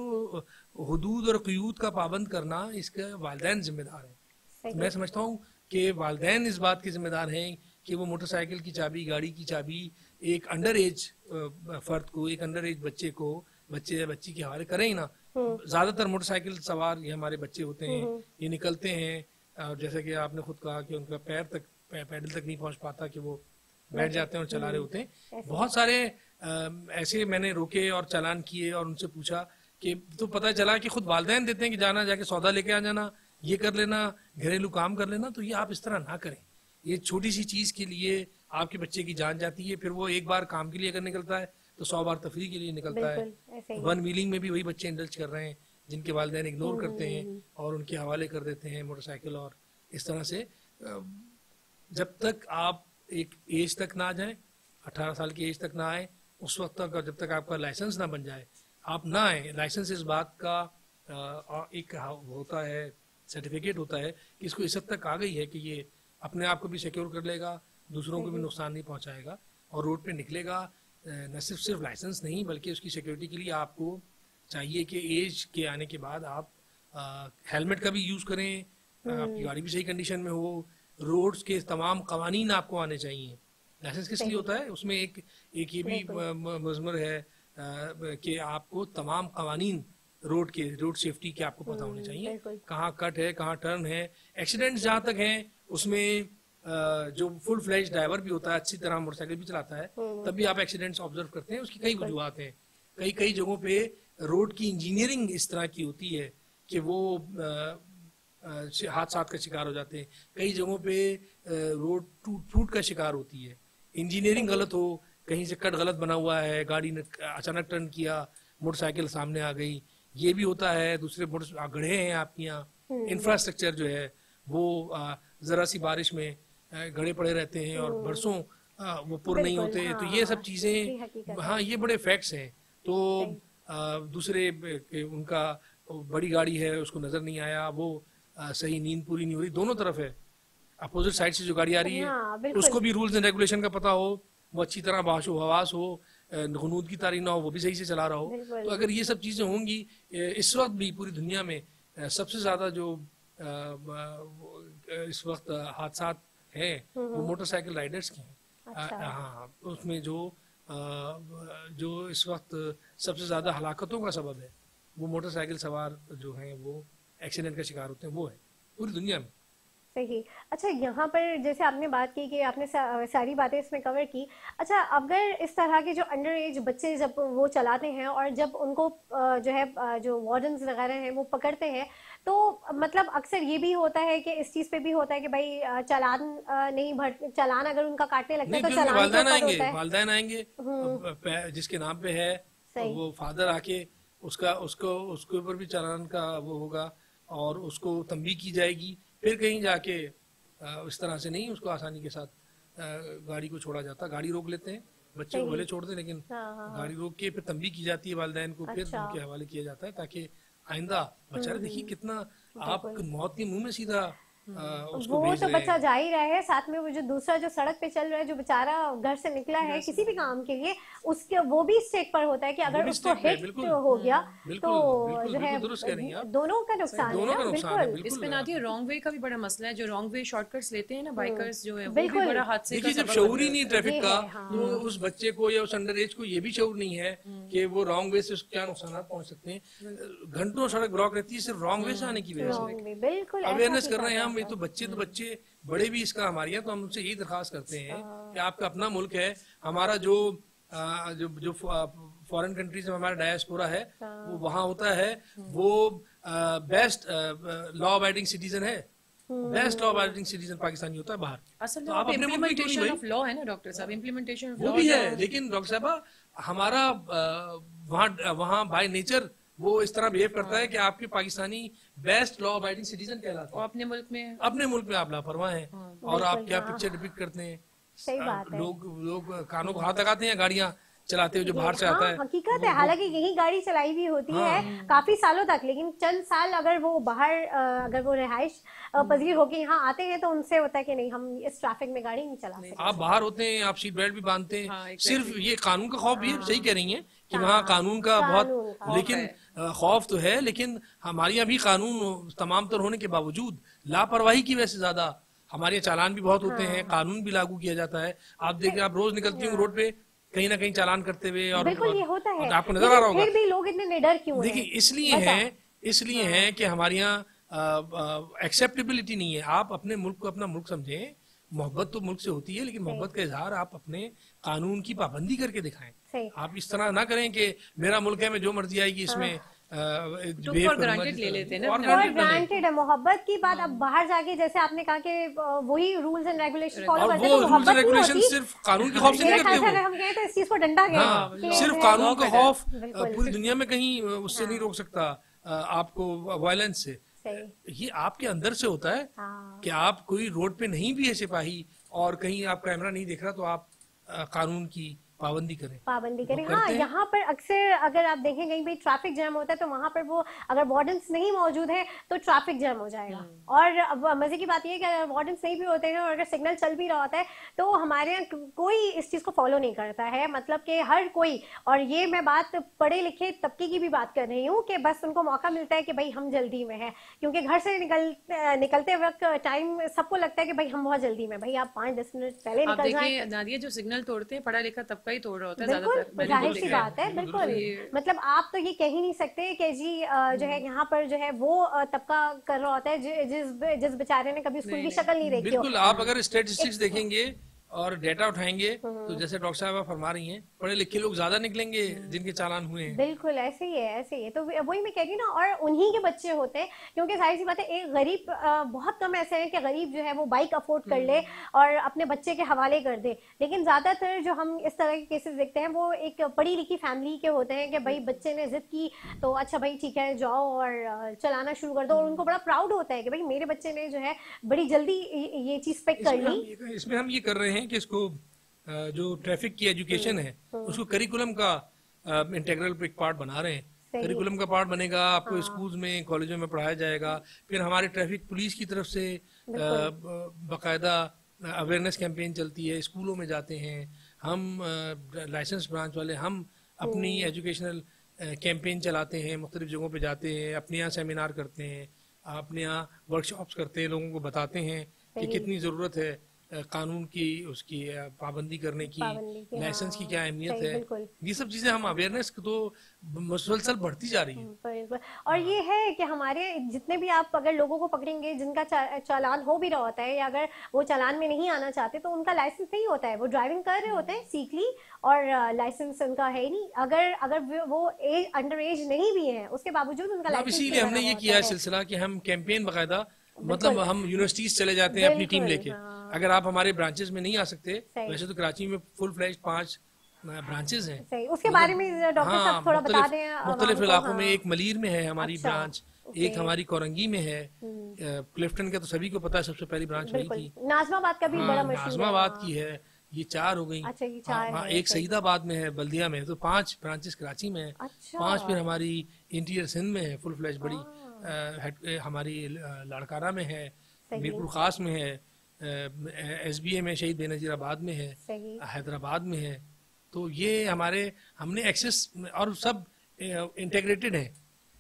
हुदूद और क़यूद का पाबंद करना इसका वालिदैन जिम्मेदार है। मैं समझता हूँ कि वालिदैन इस बात के जिम्मेदार हैं कि वो मोटरसाइकिल की चाबी, गाड़ी की चाबी एक अंडर एज फर्द को, एक अंडर एज बच्चे को, बच्चे या बच्ची के हवाले करें ही ना। ज्यादातर मोटरसाइकिल सवार ये हमारे बच्चे होते हैं, ये निकलते हैं और जैसे कि आपने खुद कहा कि उनका पैर तक पैडल तक नहीं पहुंच पाता कि वो बैठ जाते हैं और चला रहे होते हैं। बहुत सारे ऐसे मैंने रोके और चालान किए और उनसे पूछा कि तो पता चला कि खुद वालिदैन देते हैं कि जाना जाके सौदा लेके आ जाना, ये कर लेना, घरेलू काम कर लेना। तो ये आप इस तरह ना करें। ये छोटी सी चीज के लिए आपके बच्चे की जान जाती है, फिर वो एक बार काम के लिए अगर निकलता है तो सौ बार तफरीह के लिए निकलता है। वन व्हीलिंग में भी वही बच्चे इंडल्ज कर रहे हैं जिनके वालिदैन इग्नोर करते हैं और उनके हवाले कर देते हैं मोटरसाइकिल। और इस तरह से जब तक आप एक एज तक ना जाए, अठारह साल की एज तक ना आए, उस वक्त तक जब तक आपका लाइसेंस ना बन जाए आप ना आए। लाइसेंस इस बात का एक होता है, सर्टिफिकेट होता है कि इसको इस हद तक आ गई है कि ये अपने आप को भी सिक्योर कर लेगा, दूसरों को भी नुकसान नहीं पहुंचाएगा और रोड पे निकलेगा। न सिर्फ सिर्फ लाइसेंस नहीं बल्कि उसकी सिक्योरिटी के लिए आपको चाहिए कि एज के आने के बाद आप हेलमेट का भी यूज करें, आपकी गाड़ी भी सही कंडीशन में हो, रोड्स के तमाम कवानीन आपको आने चाहिए। लाइसेंस किस लिए होता है, उसमें एक एक ये भी मजमर है कि आपको तमाम कवानीन रोड के, रोड सेफ्टी के आपको पता होने चाहिए, कहाँ कट है, कहाँ टर्न है। एक्सीडेंट जहाँ तक है उसमें जो फुल फ्लैश ड्राइवर भी होता है, अच्छी तरह मोटरसाइकिल भी चलाता है, तब भी आप एक्सीडेंट्स ऑब्जर्व करते हैं। उसकी कई वजूहत हैं। कई कई जगहों पे रोड की इंजीनियरिंग इस तरह की होती है कि वो हादसा का शिकार हो जाते हैं। कई जगहों पे रोड टूट फूट का शिकार होती है, इंजीनियरिंग गलत हो, कहीं से कट गलत बना हुआ है, गाड़ी ने अचानक टर्न किया, मोटरसाइकिल सामने आ गई, ये भी होता है। दूसरे मोटर गड्ढे हैं आपके यहाँ, इंफ्रास्ट्रक्चर जो है वो जरा सी बारिश में गड्ढे पड़े रहते हैं और बरसों वो पुर नहीं होते। हाँ, तो ये सब चीजें, हाँ ये बड़े फैक्ट्स हैं। तो आ, दूसरे उनका बड़ी गाड़ी है, उसको नजर नहीं आया, वो आ, सही नींद पूरी नहीं हो रही, दोनों तरफ है, अपोजिट साइड से जो गाड़ी आ रही है हाँ, उसको भी रूल्स एंड रेगुलेशन का पता हो, वो अच्छी तरह बाशो हवास हो, गनूद की तारी ना हो, वो भी सही से चला रहा हो। तो अगर ये सब चीजें होंगी, इस वक्त भी पूरी दुनिया में सबसे ज्यादा जो इस वक्त हादसा है वो मोटरसाइकिल राइडर्स के हैं। अच्छा। हाँ, उसमें जो जो इस वक्त सबसे ज्यादा हलाकतों का सबब है वो मोटरसाइकिल सवार जो हैं वो एक्सीडेंट का शिकार होते हैं, वो है पूरी दुनिया में। सही। अच्छा, यहाँ पर जैसे आपने बात की कि आपने सा, सारी बातें इसमें कवर की। अच्छा, अगर इस तरह के जो अंडर एज बच्चे जब वो चलाते हैं और जब उनको जो है जो वार्डन्स वगैरह हैं वो पकड़ते हैं, तो मतलब अक्सर ये भी होता है कि इस चीज़ पे भी होता है कि भाई चालान नहीं भर, चालान अगर उनका काटने लगता है तो चालान वालिदैन आएंगे, वालिदैन आएंगे जिसके नाम पे है, वो फादर आके उसका उसको उसके ऊपर भी चालान का वो होगा और उसको तंबीह की जाएगी। फिर कहीं जाके इस तरह से नहीं उसको आसानी के साथ गाड़ी को छोड़ा जाता, गाड़ी रोक लेते हैं, बच्चे को भले छोड़ दें लेकिन हाँ, हाँ, गाड़ी रोक के फिर तंबीह की जाती है वालिदैन को। अच्छा। फिर उनके हवाले किया जाता है ताकि आइंदा बेचारे देखिए कितना आप मौत के मुंह में सीधा आ, उसको वो तो बच्चा जा ही रहा है, साथ में वो जो दूसरा जो सड़क पे चल रहा है, जो बेचारा घर से निकला है किसी भी काम के लिए, उसके वो भी स्टेक पर होता है कि अगर उसको हिट हो गया तो जो है दोनों का नुकसान है। बिल्कुल, इसमें नादिया रॉन्ग वे का भी बड़ा मसला है, जो रॉन्ग वे शॉर्टकट्स लेते हैं ना बाइकर्स जो है, वो भी बड़ा हादसे का जब शऊर ही नहीं ट्रैफिक का, तो उस बच्चे को या उस अंडर एज को ये भी शऊर नहीं है कि वो रॉन्ग वे से क्या नुकसान पहुंच सकते हैं। घंटों सड़क ब्लॉक रहती है सिर्फ रॉन्ग वे से आने की वजह से। बिल्कुल अवेयरनेस कर रहे हैं हम, ये तो बच्चे तो बच्चे बड़े भी इसका हमारी हैं, तो हम उनसे यही दरखास्त करते हैं कि आपका अपना मुल्क है, हमारा जो आ, जो जो फॉरेन कंट्रीज में हमारा डायस्पोरा है वो वहाँ होता है, वो बेस्ट लॉ अबाइडिंग सिटीजन है, best law abiding citizen Pakistani होता है बाहर। असल तो आप अपने इम्प्लीमेंटेशन ऑफ लॉ है ना डॉक्टर साहब, इम्प्लीमेंटेशन वो भी है, लेकिन डॉक्टर साहब हमारा वहाँ वहाँ बाय नेचर वो इस तरह बिहेव करता है कि आपके Pakistani best law abiding citizen कहलाते हैं, अपने मुल्क में अपने मुल्क में आप लापरवाह हैं। हाँ, और आप क्या पिक्चर डिपिक्ट करते हैं, सही बात है। लोग लोग कानों को हाथ लगाते हैं गाड़ियां चलाते हुए जो बाहर से आता है। हकीकत है, हालांकि यही गाड़ी चलाई भी होती हाँ, है काफी सालों तक, लेकिन चंद साल अगर वो बाहर अगर वो रिहाइश पजीर होके यहाँ आते हैं तो उनसे होता है कि नहीं हम इस ट्रैफिक में गाड़ी नहीं चला सकते। आप बाहर होते हैं, आप सीट बेल्ट भी बांधते हैं, हाँ, सिर्फ ये कानून का खौफ भी सही कह रही है कि वहाँ कानून का बहुत, लेकिन खौफ तो है, लेकिन हमारे यहाँ भी कानून तमाम तर होने के बावजूद लापरवाही की वजह से ज्यादा हमारे चालान भी बहुत होते हैं, कानून भी लागू किया जाता है। आप देखिए, आप रोज निकलती हूँ रोड पे कहीं ना कहीं चालान करते हुए, और बिल्कुल ये होता है, आपको नजर आ रहा होगा। फिर भी लोग इतने निडर क्यों हैं? देखिए इसलिए है इसलिए है कि हमारे यहाँ एक्सेप्टेबिलिटी नहीं है। आप अपने मुल्क को अपना मुल्क समझें, मोहब्बत तो मुल्क से होती है, लेकिन मोहब्बत का इजहार आप अपने कानून की पाबंदी करके दिखाएं। आप इस तरह ना करें कि मेरा मुल्क है, मैं जो मर्जी आएगी इसमें तो फॉर ग्रांटेड ले लेते हैं ना, फॉर ग्रांटेड है। मोहब्बत की बात, अब बाहर जाके जैसे आपने कहा कि वही रूल्स एंड रेगुलेशन फॉलो करते हैं, रूल्स एंड रेगुलेशन सिर्फ कानून के खौफ से नहीं करते हो। हम कहें तो इस चीज को डंडा गया, सिर्फ कानून का खौफ पूरी दुनिया में कहीं उससे नहीं रोक सकता आपको वायलेंस से। ये आपके अंदर से होता है कि आप कोई रोड पे नहीं भी है सिपाही और कहीं आप कैमरा नहीं देख रहा तो आप कानून की पाबंदी करें पाबंदी करें हाँ, यहाँ पर अक्सर अगर आप देखें कहीं भी ट्रैफिक जैम होता है तो वहां पर वो अगर वार्डन्स नहीं मौजूद है तो ट्रैफिक जैम हो जाएगा। और अब मजे की बात यह है कि अगर वार्डन्स नहीं भी होते हैं और अगर सिग्नल चल भी रहा होता है तो हमारे यहाँ कोई इस चीज को फॉलो नहीं करता है, मतलब कि हर कोई, और ये मैं बात पढ़े लिखे तबके की भी बात कर रही हूँ कि बस उनको मौका मिलता है कि भाई हम जल्दी में है, क्योंकि घर से निकल निकलते वक्त टाइम सबको लगता है कि भाई हम बहुत जल्दी में, भाई आप पाँच दस मिनट पहले निकल जाए। नादिया जो सिग्नल तोड़ते हैं पढ़ा लिखा तबका ही तोड़ रहा होता है ज्यादातर, जाहिर सी बात है, बिल्कुल। मतलब आप तो ये कह ही नहीं सकते कि जी जो है यहाँ पर जो है वो तबका कर रहा होता है जिस जिस बेचारे ने कभी स्कूल की शक्ल नहीं देखी। बिल्कुल, आप अगर स्टेटिस्टिक्स देखेंगे और डेटा उठाएंगे तो जैसे डॉक्टर साहब फरमा रही हैं, पढ़े लिखे लोग ज्यादा निकलेंगे जिनके चालान हुए हैं। बिल्कुल ऐसे ही है, ऐसे ही है। तो वही मैं कह रही हूँ ना, और उन्हीं के बच्चे होते हैं, क्योंकि सारी सी बात है, एक गरीब बहुत कम ऐसे हैं कि गरीब जो है वो बाइक अफोर्ड कर ले और अपने बच्चे के हवाले कर दे, लेकिन ज्यादातर जो हम इस तरह के केसेस देखते हैं वो एक पढ़ी लिखी फैमिली के होते हैं कि भाई बच्चे ने जिद की तो अच्छा भाई ठीक है जाओ और चलाना शुरू कर दो, और उनको बड़ा प्राउड होता है कि भाई मेरे बच्चे ने जो है बड़ी जल्दी ये चीज पिक कर ली। इसमें हम ये कर रहे हैं कि इसको जो ट्रैफिक की एजुकेशन है उसको करिकुलम का इंटीग्रल एक पार्ट बना रहे हैं। करिकुलम का पार्ट बनेगा, आपको स्कूल्स में कॉलेजों में पढ़ाया जाएगा। फिर हमारे ट्रैफिक पुलिस की तरफ से बाकायदा अवेयरनेस कैंपेन चलती है, स्कूलों में जाते हैं हम, लाइसेंस ब्रांच वाले हम अपनी एजुकेशनल कैंपेन चलाते हैं, मुख्तलिफ जगहों पे जाते हैं, अपने यहाँ सेमिनार करते हैं, अपने यहाँ वर्कशॉप्स करते हैं, लोगों को बताते हैं कि कितनी ज़रूरत है कानून की, उसकी पाबंदी करने की, लाइसेंस की क्या अहमियत है। ये सब चीजें हम अवेयरनेस तो मुसलसल बढ़ती जा रही है। और ये है कि हमारे जितने भी आप अगर लोगों को पकड़ेंगे जिनका चा, चालान हो भी रहा होता है, या अगर वो चालान में नहीं आना चाहते तो उनका लाइसेंस नहीं होता है, वो ड्राइविंग कर रहे होते हैं, सीख ली और लाइसेंस उनका है ही नहीं। अगर अगर वो एज अंडर एज नहीं भी है उसके बावजूद उनका लाइसेंस। इसीलिए हमने ये किया है सिलसिला कि हम कैंपेन बाकायदा, मतलब हम यूनिवर्सिटीज चले जाते हैं अपनी टीम लेके। अगर आप हमारे ब्रांचेस में नहीं आ सकते, वैसे तो कराची में फुल फ्लैश पांच ब्रांचेस हैं। सही, उसके बारे में डॉक्टर साहब थोड़ा बता दें। मुख्तलिफ इलाकों में, एक मलीर में है हमारी ब्रांच, एक हमारी कोरंगी में है, क्लिफ्टन का तो सभी को पता है सबसे पहली ब्रांच वही थी। नाजमाबाद का भी बड़ा मशहूर है, नाजमाबाद की है, ये चार हो गई। अच्छा, ये चार है। एक सईदाबाद में है, बल्दिया में, तो पांच ब्रांचेस कराची में है। पांच फिर हमारी इंटीरियर सिंध में है फुल फ्लैश बड़ी, हमारी लाड़काना में है, मीरपुर खास में है, एस बी ए में शहीद बेनजीराबाद में है, हैदराबाद में है। तो ये हमारे हमने एक्सेस और सब इंटीग्रेटेड है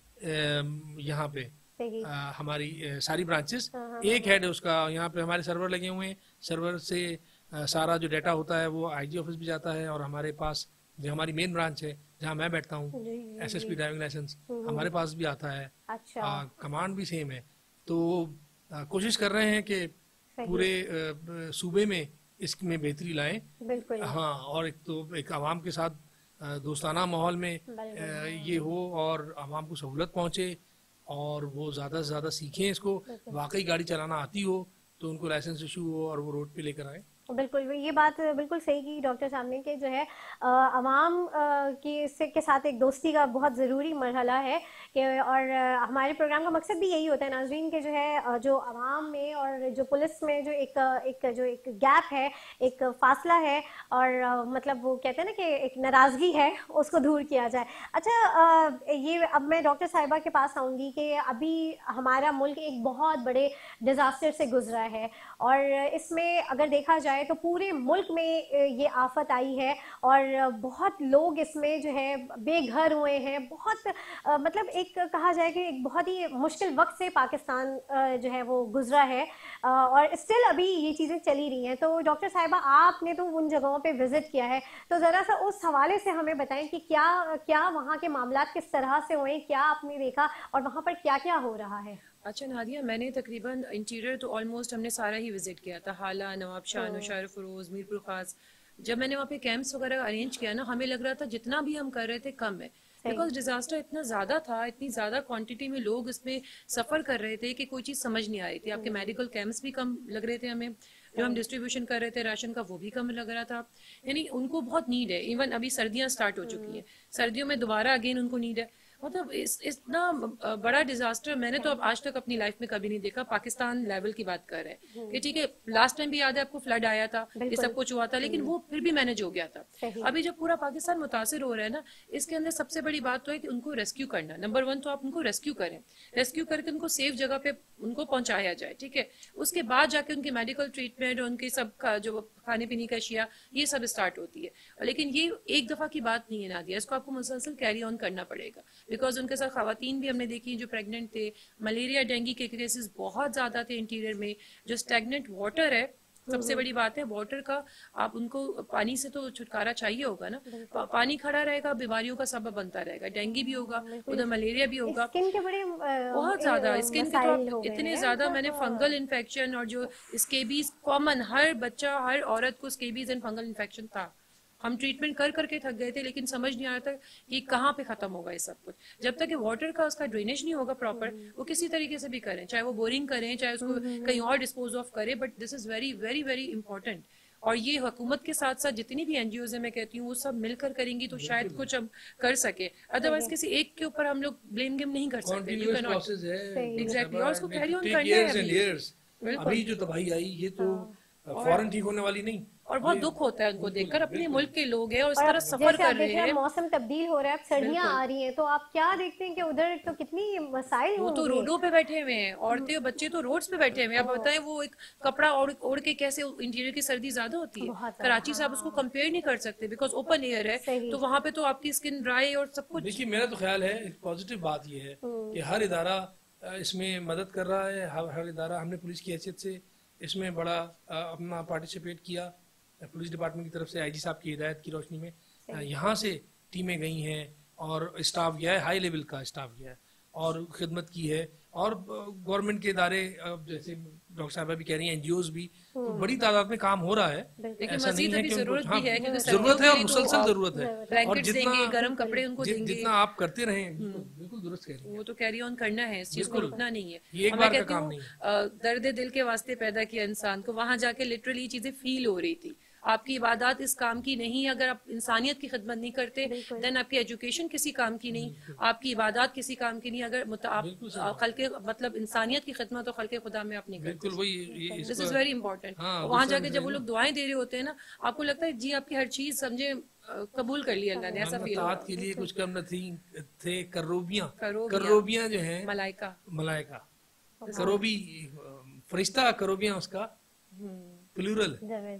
यहाँ पे आ, हमारी सारी ब्रांचेस। एक हेड है उसका, यहाँ पे हमारे सर्वर लगे हुए हैं, सर्वर से आ, सारा जो डाटा होता है वो आईजी ऑफिस भी जाता है, और हमारे पास जो हमारी मेन ब्रांच है जहाँ मैं बैठता हूँ, एसएसपी ड्राइविंग लाइसेंस हमारे पास भी आता है। अच्छा। आ, कमांड भी सेम है। तो आ, कोशिश कर रहे हैं कि पूरे सूबे में इसमें बेहतरी लाएं। बिल्कुल। हाँ, और एक तो एक आवाम के साथ दोस्ताना माहौल में ये हो और आवाम को सहूलत पहुंचे और वो ज़्यादा से ज़्यादा सीखें इसको, वाकई गाड़ी चलाना आती हो तो उनको लाइसेंस इशू हो और वो रोड पे लेकर आए। बिल्कुल, ये बात बिल्कुल सही की डॉक्टर साहब ने कि जो है आवाम की से के साथ एक दोस्ती का बहुत ज़रूरी मरहला है कि, और हमारे प्रोग्राम का मकसद भी यही होता है नाज़रीन के जो है जो आवाम में और जो पुलिस में जो एक एक जो एक गैप है, एक फासला है, और मतलब वो कहते हैं ना कि एक नाराज़गी है, उसको दूर किया जाए। अच्छा, ये अब मैं डॉक्टर साहिबा के पास आऊँगी कि अभी हमारा मुल्क एक बहुत बड़े डिज़ास्टर से गुजरा है, और इसमें अगर देखा जाए तो पूरे मुल्क में ये आफत आई है और बहुत लोग इसमें जो है बेघर हुए हैं। बहुत आ, मतलब एक कहा जाए कि एक बहुत ही मुश्किल वक्त से पाकिस्तान आ, जो है वो गुजरा है, आ, और स्टिल अभी ये चीज़ें चली रही हैं। तो डॉक्टर साहिबा, आपने तो उन जगहों पे विजिट किया है, तो ज़रा सा उस हवाले से हमें बताएं कि क्या क्या वहाँ के मामलात किस तरह से हुए, क्या आपने देखा और वहाँ पर क्या क्या हो रहा है। अच्छा नादिया, मैंने तकरीबन इंटीरियर तो ऑलमोस्ट हमने सारा ही विजिट किया था, हाला, नवाब शाह, नौशहर फरोज, मीरपुर खास। जब मैंने वहाँ पे कैंप्स वगैरह अरेंज किया ना, हमें लग रहा था जितना भी हम कर रहे थे कम है, बिकॉज डिजास्टर इतना ज्यादा था, इतनी ज्यादा क्वांटिटी में लोग इसमें सफर कर रहे थे कि कोई चीज समझ नहीं आ रही थी। आपके मेडिकल कैंप्स भी कम लग रहे थे हमें, जो हम डिस्ट्रीब्यूशन कर रहे थे राशन का वो भी कम लग रहा था। यानी उनको बहुत नीड है। इवन अभी सर्दियां स्टार्ट हो चुकी हैं, सर्दियों में दोबारा अगेन उनको नीड है। मतलब इस इतना बड़ा डिजास्टर मैंने तो अब आज तक अपनी लाइफ में कभी नहीं देखा। पाकिस्तान लेवल की बात कर रहे हैं कि ठीक है, लास्ट टाइम भी याद है आपको, फ्लड आया था, ये सब कुछ हुआ था, लेकिन वो फिर भी मैनेज हो गया था। अभी जब पूरा पाकिस्तान मुतासिर हो रहा है ना, इसके अंदर सबसे बड़ी बात तो है कि उनको रेस्क्यू करना। नंबर वन तो आप उनको रेस्क्यू करें, रेस्क्यू करके उनको सेफ जगह पे उनको पहुंचाया जाए, ठीक है। उसके बाद जाके उनकी मेडिकल ट्रीटमेंट और उनकी सब का जो खाने पीने का अशिया, ये सब स्टार्ट होती है। लेकिन ये एक दफा की बात नहीं है नादिया, इसको आपको मुसलसल कैरी ऑन करना पड़ेगा, बिकॉज उनके साथ खवातीन भी हमने देखी जो प्रेग्नेंट थे। मलेरिया डेंगू के केसेस बहुत ज्यादा थे इंटीरियर में। जो स्टैग्नेंट वाटर है, सबसे बड़ी बात है वाटर का, आप उनको पानी से तो छुटकारा चाहिए होगा ना। पा, पानी खड़ा रहेगा, बीमारियों का सबब बनता रहेगा, डेंगू भी होगा, उधर मलेरिया भी होगा। स्किन के बड़े बहुत ज्यादा स्किन के तो इतने ज्यादा, मैंने फंगल इन्फेक्शन और जो स्केबीज कॉमन, हर बच्चा हर औरत को स्केबीज एंड फंगल इन्फेक्शन था। हम ट्रीटमेंट कर करके थक गए थे, लेकिन समझ नहीं आ रहा था कि कहाँ पे खत्म होगा ये सब कुछ। जब तक कि वाटर का उसका ड्रेनेज नहीं होगा प्रॉपर, वो किसी तरीके से भी करें, चाहे वो बोरिंग करें, चाहे उसको कहीं और डिस्पोज ऑफ करें, but this is very very very important. और ये हुकूमत के साथ साथ जितनी भी एनजीओ है, मैं कहती हूँ वो सब मिलकर करेंगी तो शायद कुछ हम कर सके। अदरवाइज किसी एक के ऊपर हम लोग ब्लेम गेम नहीं कर सकते। एग्जैक्टली, और उसको कैरी ऑन करना है। अभी जो तबाही आई ये तो फौरन ठीक होने वाली नहीं, और बहुत दुख होता है उनको देखकर। अपने मुल्क के लोग हैं और इस तरह सफर कर रहे हैं, मौसम तब्दील हो रहा है, सर्दियां आ रही हैं, तो आप क्या देखते हैं कि उधर तो कितनी मसाइल वो तो रोडों पे बैठे हुए हैं, औरतें और बच्चे तो रोड्स पे बैठे हुए हैं। आप बताएं वो एक कपड़ा ओढ़ ओढ़ के कैसे, इंटीरियर की सर्दी ज्यादा होती है कराची से, आप उसको कंपेयर नहीं कर सकते बिकॉज ओपन एयर है, तो वहाँ पे तो आपकी स्किन ड्राई और सब कुछ। देखिए मेरा तो ख्याल है पॉजिटिव बात ये है कि हर इदारा इसमें मदद कर रहा है, हर इदारा, हमने पुलिस की हैसियत से इसमें बड़ा अपना पार्टिसिपेट किया। पुलिस डिपार्टमेंट की तरफ से आईजी साहब की हिदायत की रोशनी में यहाँ से टीमें गई हैं और स्टाफ गया है, हाई लेवल का स्टाफ गया है और खिदमत की है। और गवर्नमेंट के इदारे जैसे डॉक्टर साहबा भी कह रही हैं, एनजीओज भी, तो बड़ी तादाद में काम हो रहा है। ऐसा नहीं है कि जरूरत भी है, क्योंकि जरूरत है और मुसलसल जरूरत है, और जितना गर्म कपड़े उनको देंगे, जितना आप करते रहें, बिल्कुल दुरुस्त कह रही हैं, वो तो कैरी ऑन करना है, इस चीज को रुकना नहीं है। ये एक बार का काम नहीं है। दर्द दिल के वास्ते पैदा किया इंसान को, वहां जाके लिटरली चीजें फील हो रही थी। आपकी इबादत इस काम की नहीं, अगर आप इंसानियत की खिदमत नहीं करते, देन आपकी एजुकेशन किसी काम की नहीं, आपकी इबादत किसी काम की नहीं, अगर आप खल्के मतलब इंसानियत की खिदमत और खल्के खुदा में आप नहीं करते। This is very important. वहां जाके जब वो लोग दुआएं दे रहे होते हैं ना, आपको लगता है जी आपकी हर चीज समझे कबूल कर लिया अल्लाह ने, ऐसा फील होता है। के लिए कुछ कम न थी थे करोबियां, करोबियां जो हैं मलाइका, मलाइका करोबी फरिश्ता, करोबियां उसका प्लूरल,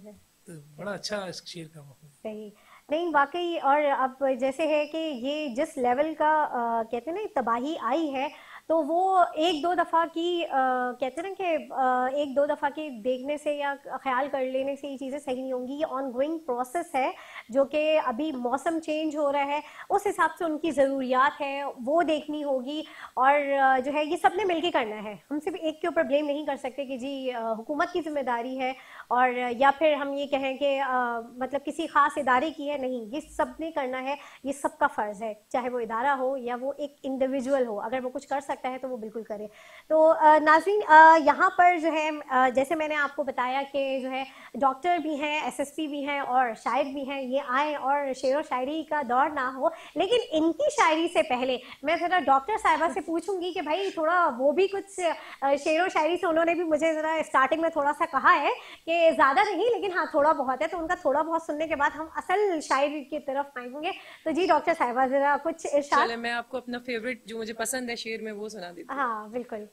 तो बड़ा अच्छा इस शेर का मौका। सही नहीं, वाकई। और अब जैसे है कि ये जिस लेवल का आ, कहते हैं ना तबाही आई है, तो वो एक दो दफ़ा की आ, कहते हैं ना कि एक दो दफ़ा की देखने से या ख्याल कर लेने से ये चीज़ें सही नहीं होंगी। ये ऑन गोइंग प्रोसेस है, जो कि अभी मौसम चेंज हो रहा है, उस हिसाब से उनकी ज़रूरियात है वो देखनी होगी। और जो है ये सब ने मिलकर करना है, हम सिर्फ एक के ऊपर ब्लेम नहीं कर सकते कि जी हुकूमत की जिम्मेदारी है और या फिर हम ये कहें कि मतलब किसी ख़ास इदारे की है, नहीं, ये सब ने करना है, ये सबका फ़र्ज़ है, चाहे वो इदारा हो या वो एक इंडिविजुअल हो। अगर वो कुछ कर सकता है तो वो बिल्कुल करे। तो नाज़रीन, यहाँ पर जो है जैसे मैंने आपको बताया कि जो है डॉक्टर भी हैं, एसएसपी भी हैं और शायर भी हैं, ये आए और शेर व शायरी का दौर ना हो, लेकिन इनकी शायरी से पहले मैं ज़रा डॉक्टर साहिबा से पूछूंगी कि भाई थोड़ा वो भी कुछ शेर व शायरी से, उन्होंने भी मुझे ज़रा स्टार्टिंग में थोड़ा सा कहा है कि ज़्यादा नहीं लेकिन हाँ थोड़ा बहुत है, तो उनका थोड़ा बहुत सुनने के बाद हम असल शायरी की तरफ आएंगे। तो जी डॉक्टर साहिबा ज़रा कुछ इरशाद। मैं आपको अपना फेवरेट जो मुझे पसंद है शेर में वो सुना देती हूँ। हाँ बिल्कुल।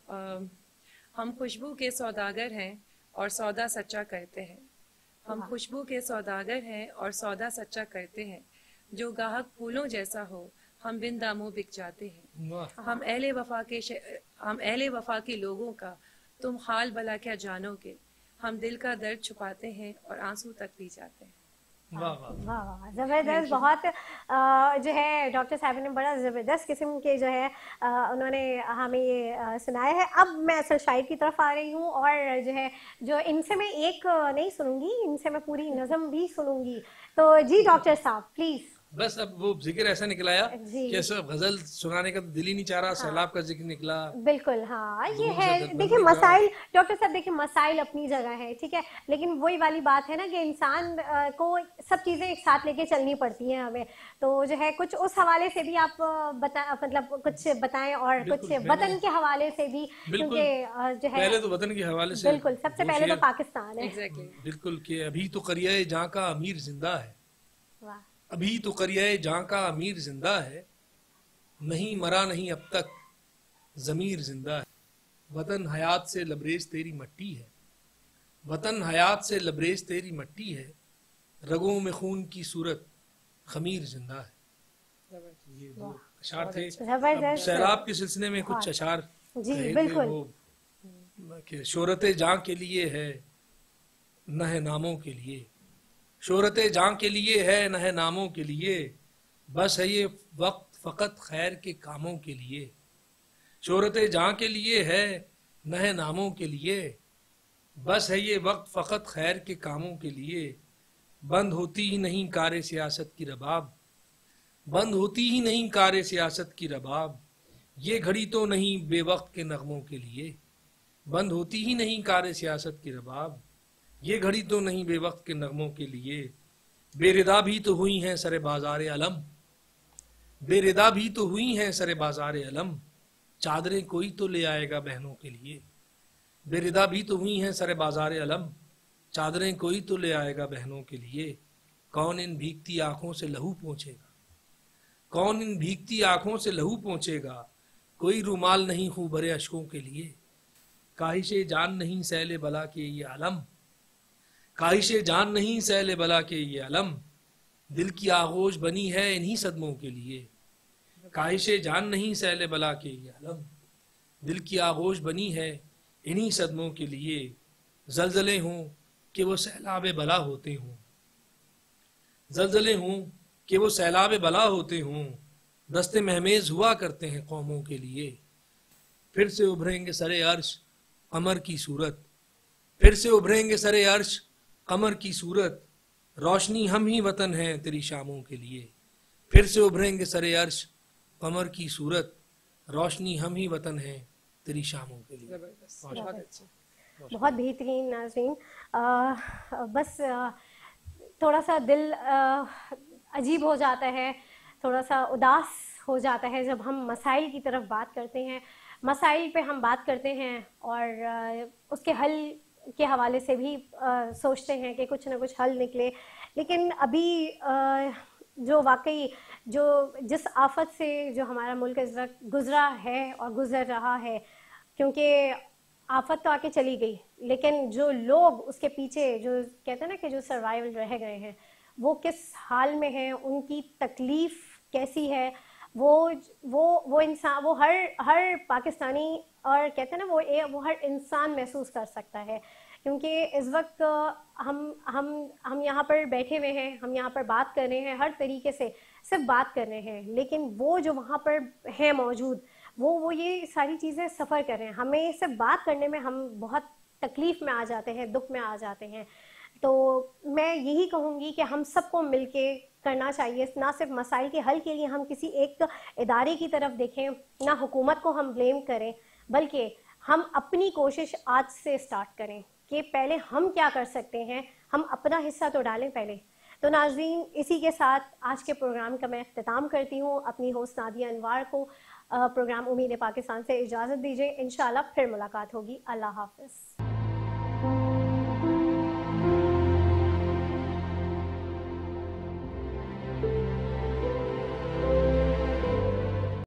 हम खुशबू के सौदागर हैं और सौदा सच्चा करते हैं, हम खुशबू के सौदागर हैं और सौदा सच्चा करते हैं, जो गाहक फूलों जैसा हो हम बिन दामों बिक जाते हैं। हम अहले वफा के हम अहले वफा के लोगों का तुम हाल भला क्या जानोगे, हम दिल का दर्द छुपाते हैं और आंसू तक पी जाते हैं। वाह वाह, ज़बरदस्त। बहुत आ, जो है डॉक्टर साहब ने बड़ा ज़बरदस्त किस्म के जो है आ, उन्होंने हमें ये सुनाया है। अब मैं असल शायर की तरफ आ रही हूँ और जो है जो इनसे मैं एक नहीं सुनूंगी, इनसे मैं पूरी नज़म भी सुनूंगी। तो जी डॉक्टर साहब प्लीज़। बस अब वो जिक्र ऐसा निकलाया कि सब गजल सुनाने का दिल ही नहीं चाह रहा, हाँ। सैलाब का जिक्र निकला। बिल्कुल, हाँ, ये है। देखिए मसाइल, डॉक्टर साहब देखिए मसाइल अपनी जगह है, ठीक है, लेकिन वही वाली बात है ना कि इंसान को सब चीजें एक साथ लेके चलनी पड़ती हैं हमें। तो जो है कुछ उस हवाले से भी आप बता मतलब कुछ बताएं और कुछ वतन के हवाले से भी, क्योंकि जो है पहले तो वतन के हवाले से बिल्कुल सबसे पहले तो पाकिस्तान है। बिल्कुल कि अभी तो करिए जहाँ का अमीर जिंदा है, अभी तो करिए जहाँ का अमीर जिंदा है, नहीं मरा नहीं अब तक जमीर जिंदा है। वतन हयात से लबरेज तेरी मट्टी है, वतन हयात से लबरेज तेरी मट्टी है, रगों में खून की सूरत खमीर जिंदा है। ये दो अशार थे। सैलाब के सिलसिले में कुछ अशार जी बिल्कुल, वो कि शोहरत जां के लिए है न है नामों के लिए, शोहरत जां के लिए है न है नामों के लिए, बस है ये वक्त फ़कत खैर के कामों के लिए। शोहरत जां के लिए है न है नामों के लिए, बस है ये वक्त फ़कत खैर के कामों के लिए। बंद होती ही नहीं कार सियासत की रबाब, बंद होती ही नहीं कार सियासत की रबाब, ये घड़ी तो नहीं बेवक्त के नगमों के लिए। बंद होती ही नहीं कार सियासत की रबाब, ये घड़ी तो नहीं बेवक्त के नगमों के लिए। बेरिदा भी तो हुई हैं सरे बाजार अलम, बेरिदा भी तो हुई हैं सरे बाजार अलम, चादरें कोई तो ले आएगा बहनों के लिए। बेरिदा भी तो हुई हैं सरे बाजार अलम, चादरें कोई तो ले आएगा बहनों के लिए। कौन इन भीगती आंखों से लहू पहुंचेगा, कौन इन भीगती आंखों से लहू पहुंचेगा, कोई रुमाल नहीं खूब भरे अशकों के लिए। काहिशे जान नहीं सैले बला के ये आलम, काहिशे जान नहीं सैले बला के ये अलम, दिल की आगोश बनी है इन्हीं सदमों के लिए। काहिशे जान नहीं सैले बला के ये अलम, दिल की आगोश बनी है इन्हीं सदमों के लिए। जलजले हों कि वो सैलाब बला होते हों, जलजले हों कि वो सैलाब बला होते हों, दस्ते महमेज हुआ करते हैं कौमों के लिए। फिर से उभरेंगे सरे अर्श कमर की सूरत, फिर से उभरेंगे सरे अर्श कमर की सूरत, रोशनी हम ही वतन है तेरी शामों के लिए। फिर से उभरेंगे सरे अर्श कमर की सूरत, रोशनी हम ही वतन है तेरी शामों के लिए। बहुत अच्छे, बहुत बेहतरीन नाज़रीन। बस आ, थोड़ा सा दिल आ, अजीब हो जाता है, थोड़ा सा उदास हो जाता है जब हम मसाइल की तरफ बात करते हैं, मसाइल पे हम बात करते हैं और आ, उसके हल के हवाले से भी आ, सोचते हैं कि कुछ ना कुछ हल निकले। लेकिन अभी आ, जो वाकई जो जिस आफत से जो हमारा मुल्क इस वक्त गुजरा है और गुजर रहा है, क्योंकि आफत तो आके चली गई, लेकिन जो लोग उसके पीछे जो कहते हैं ना कि जो सर्वाइवल रह गए हैं, वो किस हाल में हैं, उनकी तकलीफ़ कैसी है, वो वो वो इंसान वो हर हर पाकिस्तानी और कहते हैं ना वो ए, वो हर इंसान महसूस कर सकता है। क्योंकि इस वक्त हम हम हम यहाँ पर बैठे हुए हैं, हम यहाँ पर बात कर रहे हैं, हर तरीके से सिर्फ बात कर रहे हैं, लेकिन वो जो वहाँ पर है मौजूद, वो वो ये सारी चीज़ें सफ़र कर रहे हैं। हमें सिर्फ बात करने में हम बहुत तकलीफ़ में आ जाते हैं, दुख में आ जाते हैं। तो मैं यही कहूँगी कि हम सबको मिलके करना चाहिए, ना सिर्फ मसाइल के हल के लिए हम किसी एक इदारे की तरफ देखें, ना हुकूमत को हम ब्लेम करें, बल्कि हम अपनी कोशिश आज से स्टार्ट करें कि पहले हम क्या कर सकते हैं, हम अपना हिस्सा तो डालें पहले। तो नाज़रीन, इसी के साथ आज के प्रोग्राम का मैं इख्तिताम करती हूँ। अपनी होस्ट नादिया अनवार को प्रोग्राम उम्मीद पाकिस्तान से इजाज़त दीजिए। इंशाल्लाह फिर मुलाकात होगी। अल्लाह हाफ़िज़।